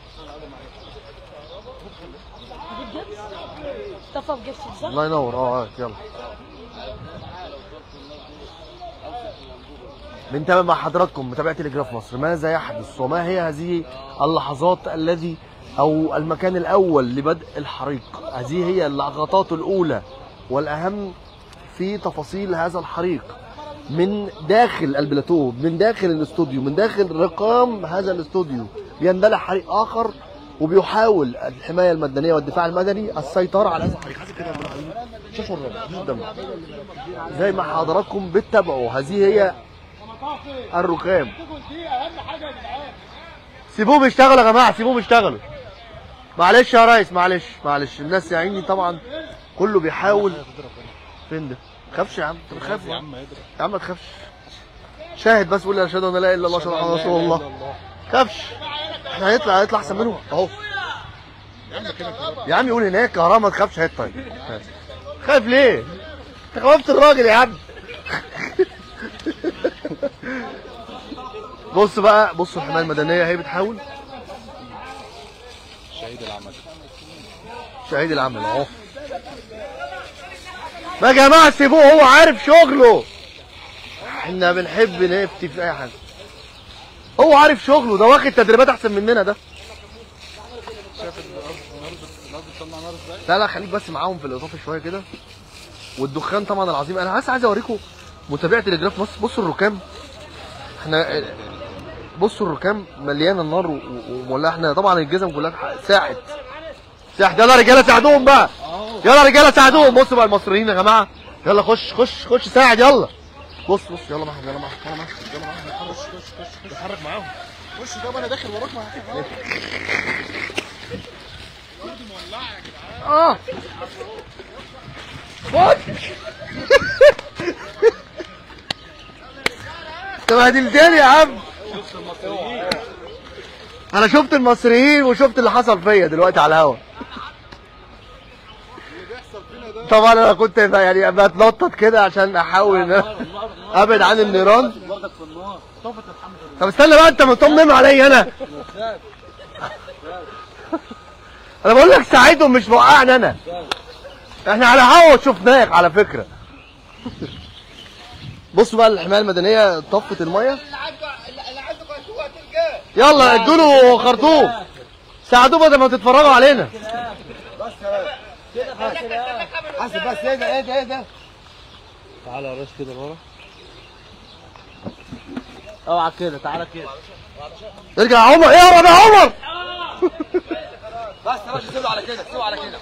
S11: هجيب جبس طفى بجبس ازاي؟
S1: الله ينور. اه يلا بنتابع مع حضراتكم متابعة تلجراف مصر. ماذا يحدث وما هي هذه اللحظات الذي او المكان الاول لبدء الحريق؟ هذه هي اللقطات الاولى والاهم في تفاصيل هذا الحريق من داخل البلاتو، من داخل الاستوديو، من داخل رقام هذا الاستوديو. بيندلع حريق اخر وبيحاول الحمايه المدنيه والدفاع المدني السيطره على هذا الحريق. حاسس كده شوفوا الرقم زي ما حضراتكم بتتابعوا. هذه هي الركام. سيبوهم يشتغلوا يا جماعه، سيبوهم يشتغلوا. معلش يا ريس، معلش معلش الناس يا عيني طبعا كله بيحاول. فين ده؟ ما تخافش يا عم، انت بتخاف يا عم؟ يا عم ما تخافش. شاهد بس قول اشهد ان لا اله الا الله اشهد ان رسول الله. ما تخافش، احنا هيطلع هيطلع احسن منهم اهو. يا عم يقول هناك كهرباء ما تخافش. هات طيب خايف ليه؟ انت خوفت الراجل يا عم. بص بقى، بصوا الحمايه المدنيه اهي بتحاول.
S6: شهيد العمل
S1: شهيد العمل اهو. ما يا جماعه سيبوه، هو عارف شغله. احنا بنحب نفتي في اي حاجه. هو عارف شغله، ده واخد تدريبات احسن مننا ده.
S6: شايف النار بتطلع نار ازاي؟
S1: لا لا خليك بس معاهم في الاضافه شويه كده. والدخان طبعا العظيم. انا بس عايز اوريكم متابعه تلجراف مصر. بصوا الركام احنا بصوا الركام مليانه النار ومولعه. احنا طبعا الجزم كلها ساحت ساحت. يلا يا رجاله ساعدوهم بقى، يلا يا رجاله ساعدوهم. بصوا بقى المصريين يا جماعه، يلا خش خش خش ساعد يلا. بص بص يلا معاهم يلا معاهم يلا معاهم يلا معاهم. خش خش خش اتحرك معاهم. خش طب انا داخل وراك معاك. اه خد انت بهدلتني يا عم. انا شفت المصريين وشفت اللي حصل فيا دلوقتي على الهوا. طبعا انا كنت يعني بتنطط كده عشان احاول ان ابعد عن النيران. طب استنى بقى، انت مطمن عليا انا؟ انا بقول لك ساعدهم مش موقعني انا. احنا على هوا شفناك على فكره. بصوا بقى الحمايه المدنيه طفت الميه. يلا ادوا له خرطوم ساعدوه بدل ما تتفرجوا علينا.
S7: بس كده حاسب بس. ايه ده ايه ده ايه ده؟
S10: تعالى يا ريس كده لورا. اوعى كده، تعالى كده.
S1: ارجع يا عمر، اهرب يا عمر.
S7: بس يا باشا سيبه على كده، سيبه على كده.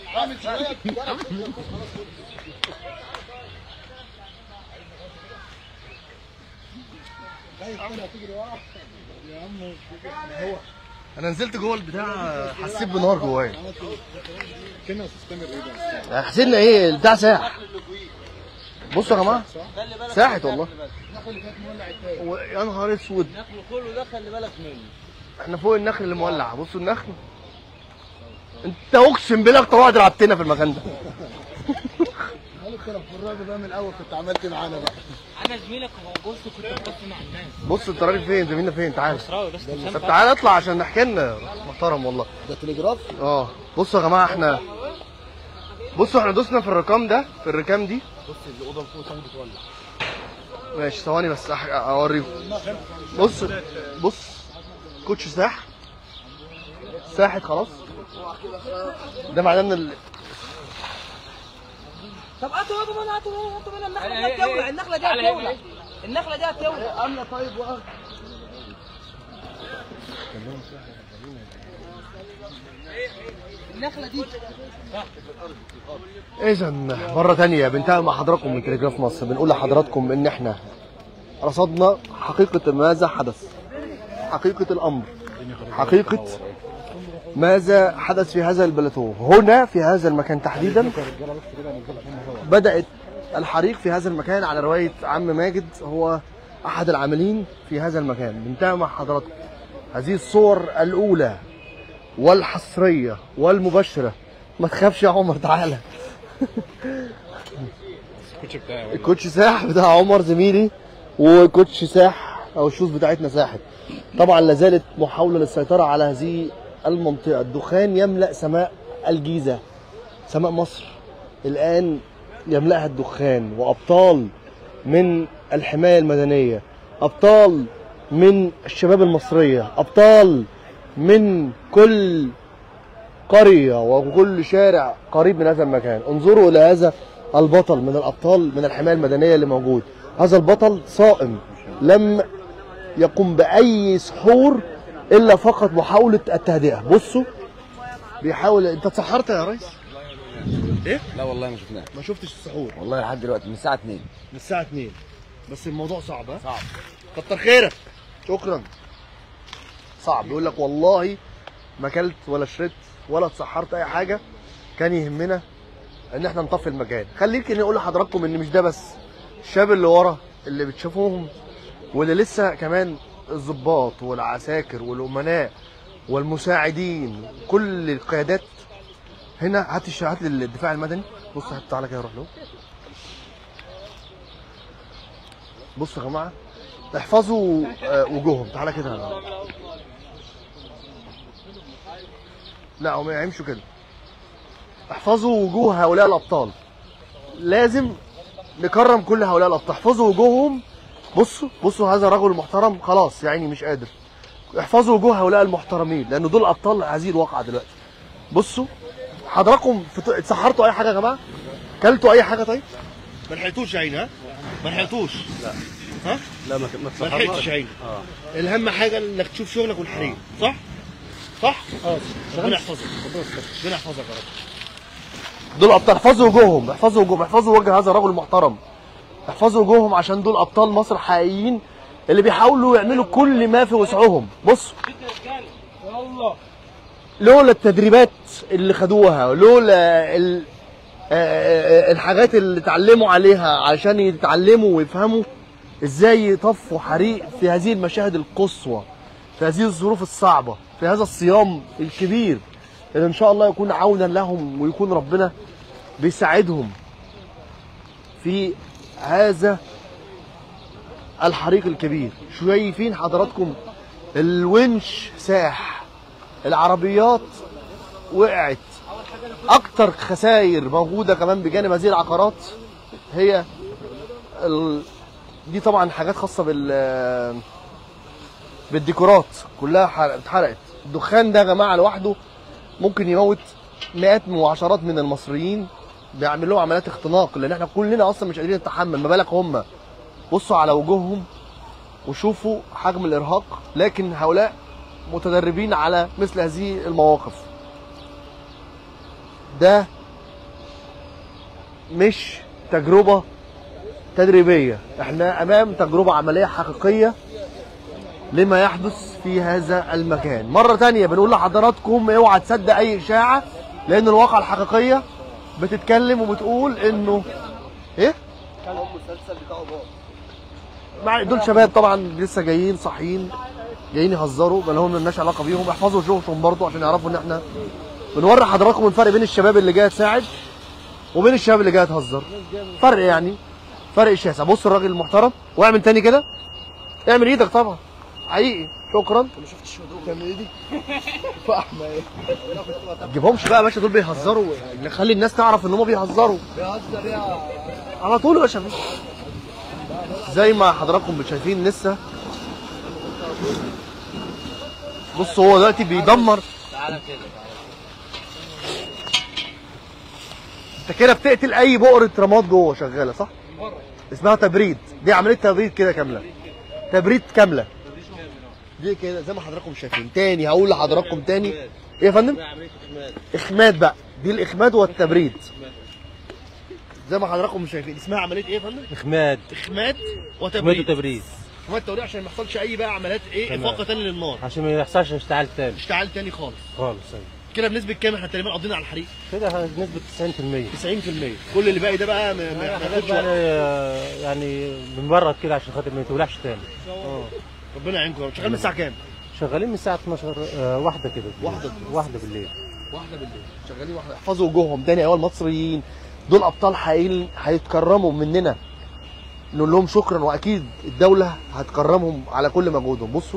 S1: انا نزلت جوه البتاع حسيت بنار جوايا.
S6: كنا تستمر ايه ده؟
S1: حسينا ايه البتاع ساح. بصوا يا جماعه ساحت والله. يا نهار اسود.
S10: النخل كله ده خلي بالك منه.
S1: احنا فوق النخل اللي مولع. بصوا النخل. انت اقسم بالله اكتر واحد رعبتنا في المكان ده.
S7: قالوا الكلام في الراجل بقى من الاول كنت عملت معانا بقى.
S10: انا زميلك وجوزت كنت بقف مع الناس.
S1: بص انت راجل فين؟ زميلنا فين؟ تعال.
S10: بس
S1: طب تعال اطلع عشان نحكي لنا. محترم والله.
S7: ده تليجراف؟
S1: اه بصوا يا جماعه احنا بصوا احنا دوسنا في الرقام ده، في الركام دي.
S7: بص الاوضه فوق كانت بتولع.
S1: ماشي ثواني بس أح- اوريكم. بص بص كوتش ساح ساحت خلاص. ده معناه ان ال...
S5: طب هاتوا هاتوا منها هاتوا منها هاتوا منها النخله دي هتولع، النخله دي هتولع، النخله دي هتولع.
S7: عامله طيب وقف.
S5: النخله دي
S1: اذا مره ثانيه بنتهي مع حضراتكم من تلجراف مصر. بنقول لحضراتكم ان احنا رصدنا حقيقه ماذا حدث، حقيقه الامر، حقيقه ماذا حدث في هذا البلاتو. هنا في هذا المكان تحديدا بدات الحريق في هذا المكان على روايه عم ماجد، هو احد العاملين في هذا المكان. بنتهي مع حضراتكم هذه الصور الاولى والحصريه والمباشره. ما تخافش يا عمر تعالى.
S6: الكوتش بتاعي
S1: الكوتش ساح بتاع عمر زميلي، وكوتش ساح او الشوز بتاعتنا ساحت. طبعا لازالت محاوله للسيطره على هذه المنطقه. الدخان يملا سماء الجيزه، سماء مصر الان يملاها الدخان، وابطال من الحمايه المدنيه، ابطال من الشباب المصريه، ابطال من كل قريه وكل شارع قريب من هذا المكان. انظروا الى هذا البطل من الابطال من الحمايه المدنيه اللي موجود. هذا البطل صائم، لم يقم باي سحور الا فقط محاوله التهدئه. بصوا بيحاول. انت اتسحرت يا ريس؟ ايه؟
S12: لا والله ما شفناه.
S1: ما شفتش السحور؟
S12: والله لحد دلوقتي من الساعه اتنين.
S1: من الساعه اتنين. بس الموضوع صعب. ها؟
S12: صعب.
S1: كتر خيرك. شكرا. صعب. بيقول لك والله ما اكلت ولا شربت ولا اتسحرت اي حاجه. كان يهمنا ان احنا نطفي المكان. خليك اني اقول لحضراتكم ان مش ده بس الشباب اللي ورا اللي بتشوفوهم، واللي لسه كمان الضباط والعساكر والامناء والمساعدين كل القيادات هنا. هات الش- هات لي الدفاع المدني. بص هات تعالى كده روح له. بصوا يا جماعه احفظوا آه، وجوههم. تعالى كده. لا هم يمشوا كده. احفظوا وجوه هؤلاء الابطال. لازم نكرم كل هؤلاء الابطال. احفظوا وجوههم. بصوا بصوا هذا الرجل المحترم خلاص يعني مش قادر. احفظوا وجوه هؤلاء المحترمين لان دول ابطال هذه الواقعه دلوقتي. بصوا حضراتكم فت- اتسحرتوا اي حاجه يا جماعه؟ كلتوا اي حاجه؟ طيب ما لحقتوش يا عيني. ها ما لحقتوش. لا ها؟
S13: لا ما ما
S1: ما لحقتش عيني. اه الاهم حاجه انك تشوف شغلك والحريم، صح؟ صح؟ اه ربنا يحفظك، ربنا يحفظك يا رب. دول ابطال، احفظوا وجوههم، احفظوا وجوههم، احفظوا وجه هذا الرجل المحترم. احفظوا وجوههم عشان دول ابطال مصر حقيقيين اللي بيحاولوا يعملوا كل ما في وسعهم. بصوا لولا التدريبات اللي خدوها، لولا ال... الحاجات اللي اتعلموا عليها عشان يتعلموا ويفهموا ازاي يطفوا حريق في هذه المشاهد القصوى، في هذه الظروف الصعبة، في هذا الصيام الكبير اللي ان شاء الله يكون عونا لهم ويكون ربنا بيساعدهم في هذا الحريق الكبير. شايفين حضراتكم الونش ساح، العربيات وقعت. اكتر خسائر موجوده كمان بجانب هذه العقارات هي ال... دي طبعا حاجات خاصه بال بالديكورات كلها اتحرقت. الدخان ده يا جماعه لوحده ممكن يموت مئات وعشرات من المصريين، بيعمل لهم عمليات اختناق، لان احنا كلنا اصلا مش قادرين نتحمل، ما بالك هم. بصوا على وجوههم وشوفوا حجم الارهاق، لكن هؤلاء متدربين على مثل هذه المواقف. ده مش تجربة تدريبية، احنا امام تجربة عملية حقيقية لما يحدث في هذا المكان. مرة تانية بنقول لحضراتكم اوعى تصدق اي اشاعة، لان الواقعة الحقيقية بتتكلم وبتقول انه ايه؟ كان المسلسل بتاعه باظ. دول شباب طبعا لسه جايين صاحيين، جايين يهزروا، ما لهم مالناش علاقة بيهم. احفظوا شغلهم برضه عشان يعرفوا ان احنا بنوري حضراتكم الفرق بين الشباب اللي جايه تساعد وبين الشباب اللي جايه تهزر. فرق يعني، فرق شاسع. بص الراجل المحترم، واعمل تاني كده، اعمل ايدك طبعا حقيقي. شكرا. ما شفتش تعمل ايدي فاحمه ايه؟ ما تجيبهمش بقى يا باشا، دول بيهزروا، نخلي الناس تعرف ان هم بيهزروا. بيهزر يا على طول يا باشا. زي ما حضراتكم شايفين لسه. بص هو دلوقتي بيدمر. تعالى كده انت كده بتقتل اي بؤره رماد جوه شغاله، صح؟ اسمها تبريد، دي عمليه تبريد كده كامله، تبريد كامله دي كده زي ما حضراتكم شايفين. تاني هقول لحضراتكم تاني، ايه يا فندم؟ اخماد بقى، دي الاخماد والتبريد زي ما حضراتكم شايفين. اسمها عمليه ايه يا فندم؟
S13: اخماد
S1: اخماد وتبريد.
S13: اخماد وتبريد
S1: اخماد وتبريد عشان ما يحصلش اي بقى عمليات ايه افاقه تاني للنار،
S13: عشان ما يحصلش اشتعال تاني
S1: اشتعال تاني خالص
S13: خالص. ايوه
S1: كده بنسبه كام احنا تقريبا قضينا على الحريق؟
S13: كده بنسبه تسعين في المية.
S1: تسعين في المية. كل اللي باقي ده بقى ما ما
S13: ياخدش يعني بنبرد كده عشان خاطر ما يتولعش تاني.
S1: اه ربنا يعينكم. شغال من الساعه كام؟
S13: شغالين من الساعه اتناشر آه واحده كده.
S1: واحده
S13: واحده بالليل.
S1: واحده بالليل شغالين واحده. احفظوا وجوههم تاني ايها المصريين، دول ابطال حقيقيين هيتكرموا مننا، نقول لهم شكرا، واكيد الدوله هتكرمهم على كل مجهودهم. بصوا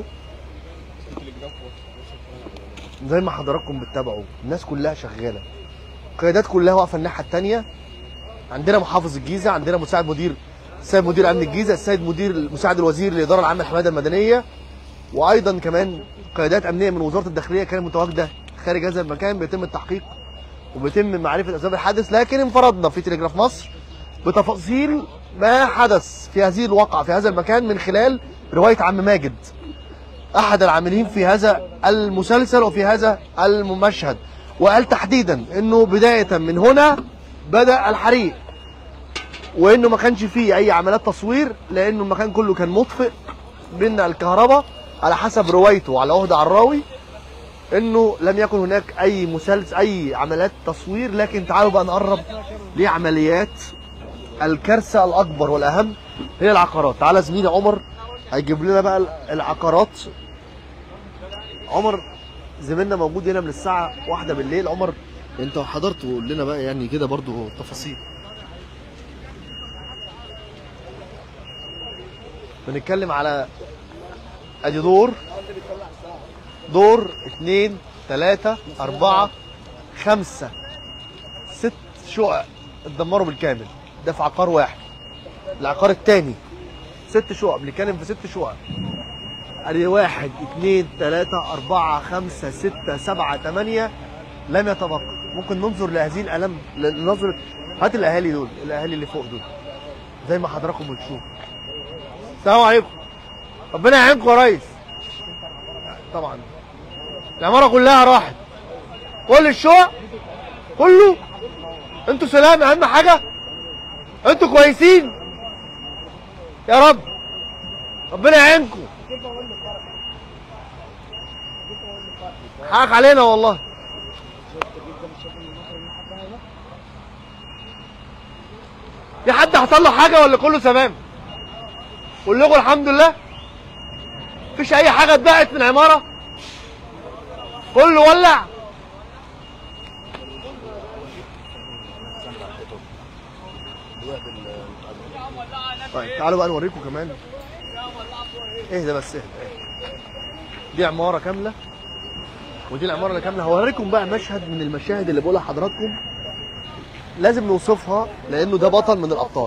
S1: زي ما حضراتكم بتتابعوا، الناس كلها شغاله، القيادات كلها واقفه الناحيه الثانيه. عندنا محافظ الجيزه، عندنا مساعد مدير السيد مدير امن الجيزه، السيد مدير مساعد الوزير للاداره العامه للحمايه المدنيه، وايضا كمان قيادات امنيه من وزاره الداخليه كانت متواجده خارج هذا المكان. بيتم التحقيق وبيتم معرفه اسباب الحادث، لكن انفردنا في تلجراف مصر بتفاصيل ما حدث في هذه الواقعه في هذا المكان من خلال روايه عم ماجد احد العاملين في هذا المسلسل وفي هذا المشهد، وقال تحديدا انه بدايه من هنا بدا الحريق، وانه ما كانش فيه اي عمليات تصوير لانه المكان كله كان مطفئ بين الكهرباء على حسب روايته على عهد عراوي، انه لم يكن هناك اي مسلسل اي عمليات تصوير. لكن تعالوا بقى نقرب لعمليات الكارثه الاكبر والاهم هي العقارات. تعالى زميلي عمر هيجيب لنا بقى العقارات. عمر زميلنا موجود هنا من الساعه واحدة بالليل. عمر انت حضرت وقول لنا بقى يعني كده برضو التفاصيل. بنتكلم على ادي دور دور اتنين تلاتة اربعة خمسة ست شقق اتدمروا بالكامل. ده في عقار واحد. العقار التاني ست شقق، بنتكلم في ست شقق. ادي واحد اتنين تلاتة اربعة خمسة ستة سبعة تمانية لم يتبقى. ممكن ننظر لهذه الالم، نظرة هات الاهالي دول، الاهالي اللي فوق دول زي ما حضراتكم بتشوفوا. السلام عليكم. ربنا يعينكم يا ريس. طبعا العماره كلها راحت، كل الشقق كله. انتوا سلام اهم حاجه، انتوا كويسين يا رب، ربنا يعينكم. حقك علينا والله. في حد حصل له حاجه ولا كله تمام؟ كلكم الحمد لله؟ مفيش اي حاجه اتبقت من عماره؟ كله ولع؟ طيب تعالوا بقى نوريكم كمان. اهدى بس اهدى. دي عماره كامله ودي العماره اللي كامله. هوريكم بقى مشهد من المشاهد اللي بقولها لحضراتكم لازم نوصفها لانه ده بطل من الابطال.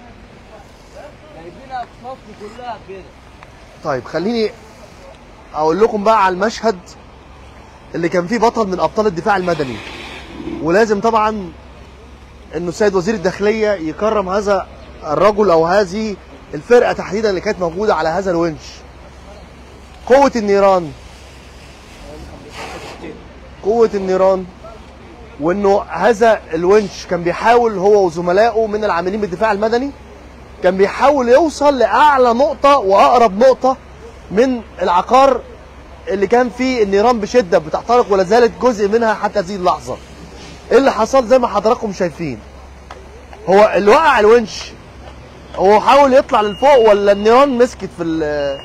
S1: طيب خليني اقول لكم بقى على المشهد اللي كان فيه بطل من ابطال الدفاع المدني، ولازم طبعا انه السيد وزير الداخليه يكرم هذا الرجل او هذه الفرقه تحديدا اللي كانت موجوده على هذا الونش. قوه النيران، قوه النيران، وانه هذا الونش كان بيحاول هو وزملائه من العاملين بالدفاع المدني كان بيحاول يوصل لاعلى نقطه واقرب نقطه من العقار اللي كان فيه النيران بشده بتحترق ولا زالت جزء منها حتى هذه اللحظه. ايه اللي حصل؟ زي ما حضراتكم شايفين، هو اللي وقع الونش هو حاول يطلع للفوق ولا النيران مسكت في ال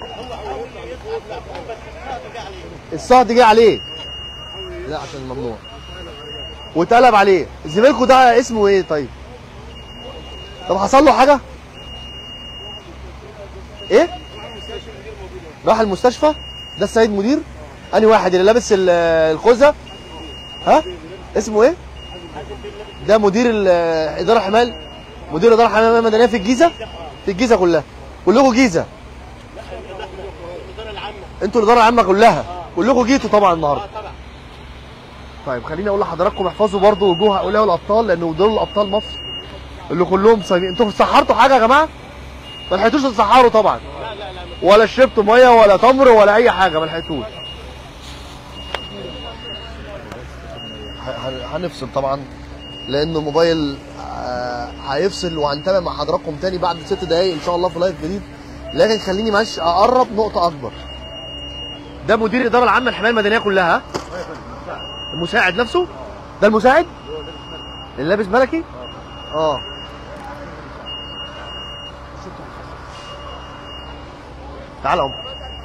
S1: الصهد جه عليه؟ لا عشان ممنوع واتقلب عليه. زميلكوا ده اسمه ايه طيب؟ طب حصل له حاجه؟ ايه؟ راح المستشفى؟ ده السيد مدير؟ انهي واحد اللي لابس الخوذه؟ ها؟ اسمه ايه؟ ده مدير الاداره الحمال، مدير الاداره الحمال المدنيه في الجيزه؟ في الجيزه كلها، كلكم جيزه. انتوا الاداره العامه كلها، كلكم جيتوا طبعا النهارده. طيب خليني اقول لحضراتكم احفظوا برضو وجوه هؤلاء الابطال لانه دول ابطال مصر اللي كلهم صايمين. انتوا سحرتوا حاجه يا جماعه؟ ما لحقتوش تسحروا طبعا، ولا شربتوا ميه ولا تمر ولا اي حاجه، ما لحقتوش. هنفصل طبعا لانه الموبايل هيفصل وهنتابع مع حضراتكم تاني بعد ست دقايق ان شاء الله في لايف جديد، لكن خليني ماشي اقرب نقطه اكبر. ده مدير الاداره العامه للحمايه المدنيه كلها، المساعد نفسه ده المساعد اللي لابس ملكي. اه تعالى اهو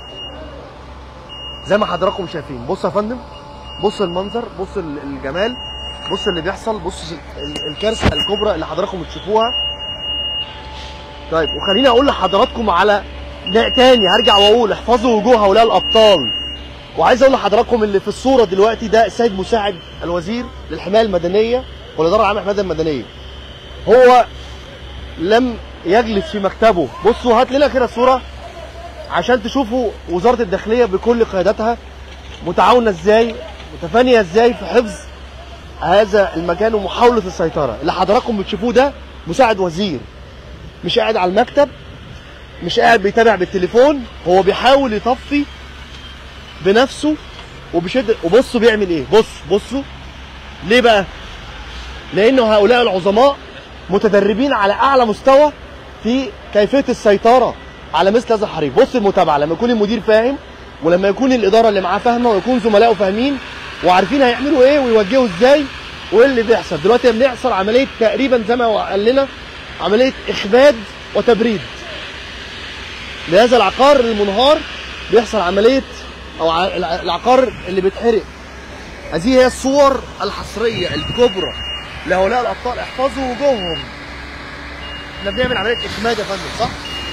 S1: زي ما حضراتكم شايفين. بص يا فندم، بص المنظر، بص الجمال، بص اللي بيحصل، بص الكارثه الكبرى اللي حضراتكم بتشوفوها. طيب وخليني اقول لحضراتكم على تاني، هرجع واقول احفظوا وجوه هؤلاء الابطال. وعايز اقول لحضراتكم اللي في الصوره دلوقتي ده السيد مساعد الوزير للحمايه المدنيه والاداره العامه للحمايه المدنيه. هو لم يجلس في مكتبه. بصوا هات لنا كده الصوره عشان تشوفوا وزاره الداخليه بكل قياداتها متعاونه ازاي، متفانيه ازاي في حفظ هذا المكان ومحاوله السيطره. اللي حضراتكم بتشوفوه ده مساعد وزير، مش قاعد على المكتب، مش قاعد بيتابع بالتليفون، هو بيحاول يطفي بنفسه وبشده. وبصوا بيعمل ايه، بص بصوا ليه بقى؟ لانه هؤلاء العظماء متدربين على اعلى مستوى في كيفيه السيطره على مثل هذا الحريق. بص المتابعه لما يكون المدير فاهم، ولما يكون الاداره اللي معاه فاهمه، ويكون زملائه فاهمين وعارفين هيعملوا ايه ويوجهوا ازاي وايه اللي بيحصل. دلوقتي بنحصل عمليه تقريبا زي ما قال لنا عمليه اخماد وتبريد لهذا العقار المنهار. بيحصل عمليه او العقار اللي بيتحرق. هذه هي الصور الحصريه الكبرى لهؤلاء الابطال. احفظوا وجوههم. احنا بنعمل عمليه اخماد يا فندم، صح؟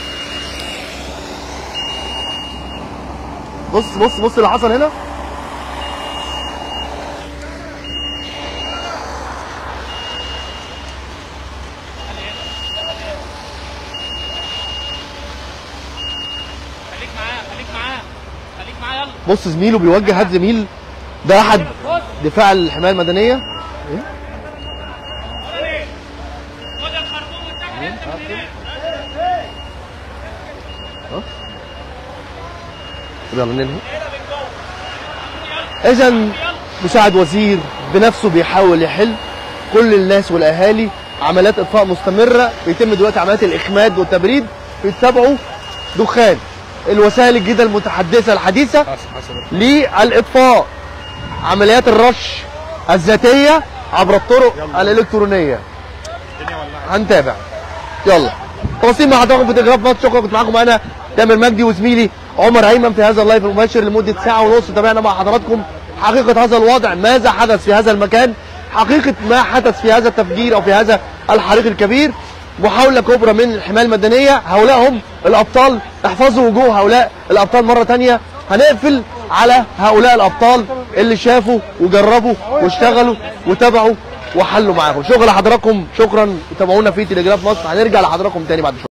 S1: بص بص بص اللي حصل هنا.
S14: خليك معاه خليك معاه خليك معاه يلا.
S1: بص زميله بيوجه، هات زميل ده احد دفاع الحمايه المدنيه. ايه؟ يلا ننهي. اذا مساعد وزير بنفسه بيحاول يحل. كل الناس والاهالي عمليات اطفاء مستمره، بيتم دلوقتي عمليات الاخماد والتبريد، بيتبعوا دخان الوسائل الجديده المتحدثه الحديثه للاطفاء. عمليات الرش الذاتيه عبر الطرق الالكترونيه. هنتابع. يلا تواصل مع حضراتكم في تلغراف مصر. شكرا. كنت معاكم انا تامر مجدي وزميلي عمر هيمن في هذا اللايف المباشر لمده ساعه ونص. تابعنا مع حضراتكم حقيقه هذا الوضع، ماذا حدث في هذا المكان، حقيقه ما حدث في هذا التفجير او في هذا الحريق الكبير. محاوله كبرى من الحمايه المدنيه، هؤلاء هم الابطال. احفظوا وجوه هؤلاء الابطال مره ثانيه. هنقفل على هؤلاء الابطال اللي شافوا وجربوا واشتغلوا وتابعوا وحلوا معاهم. شكرا لحضراتكم، شكرا. تابعونا في تلغراف مصر. هنرجع لحضراتكم تاني بعد شويه.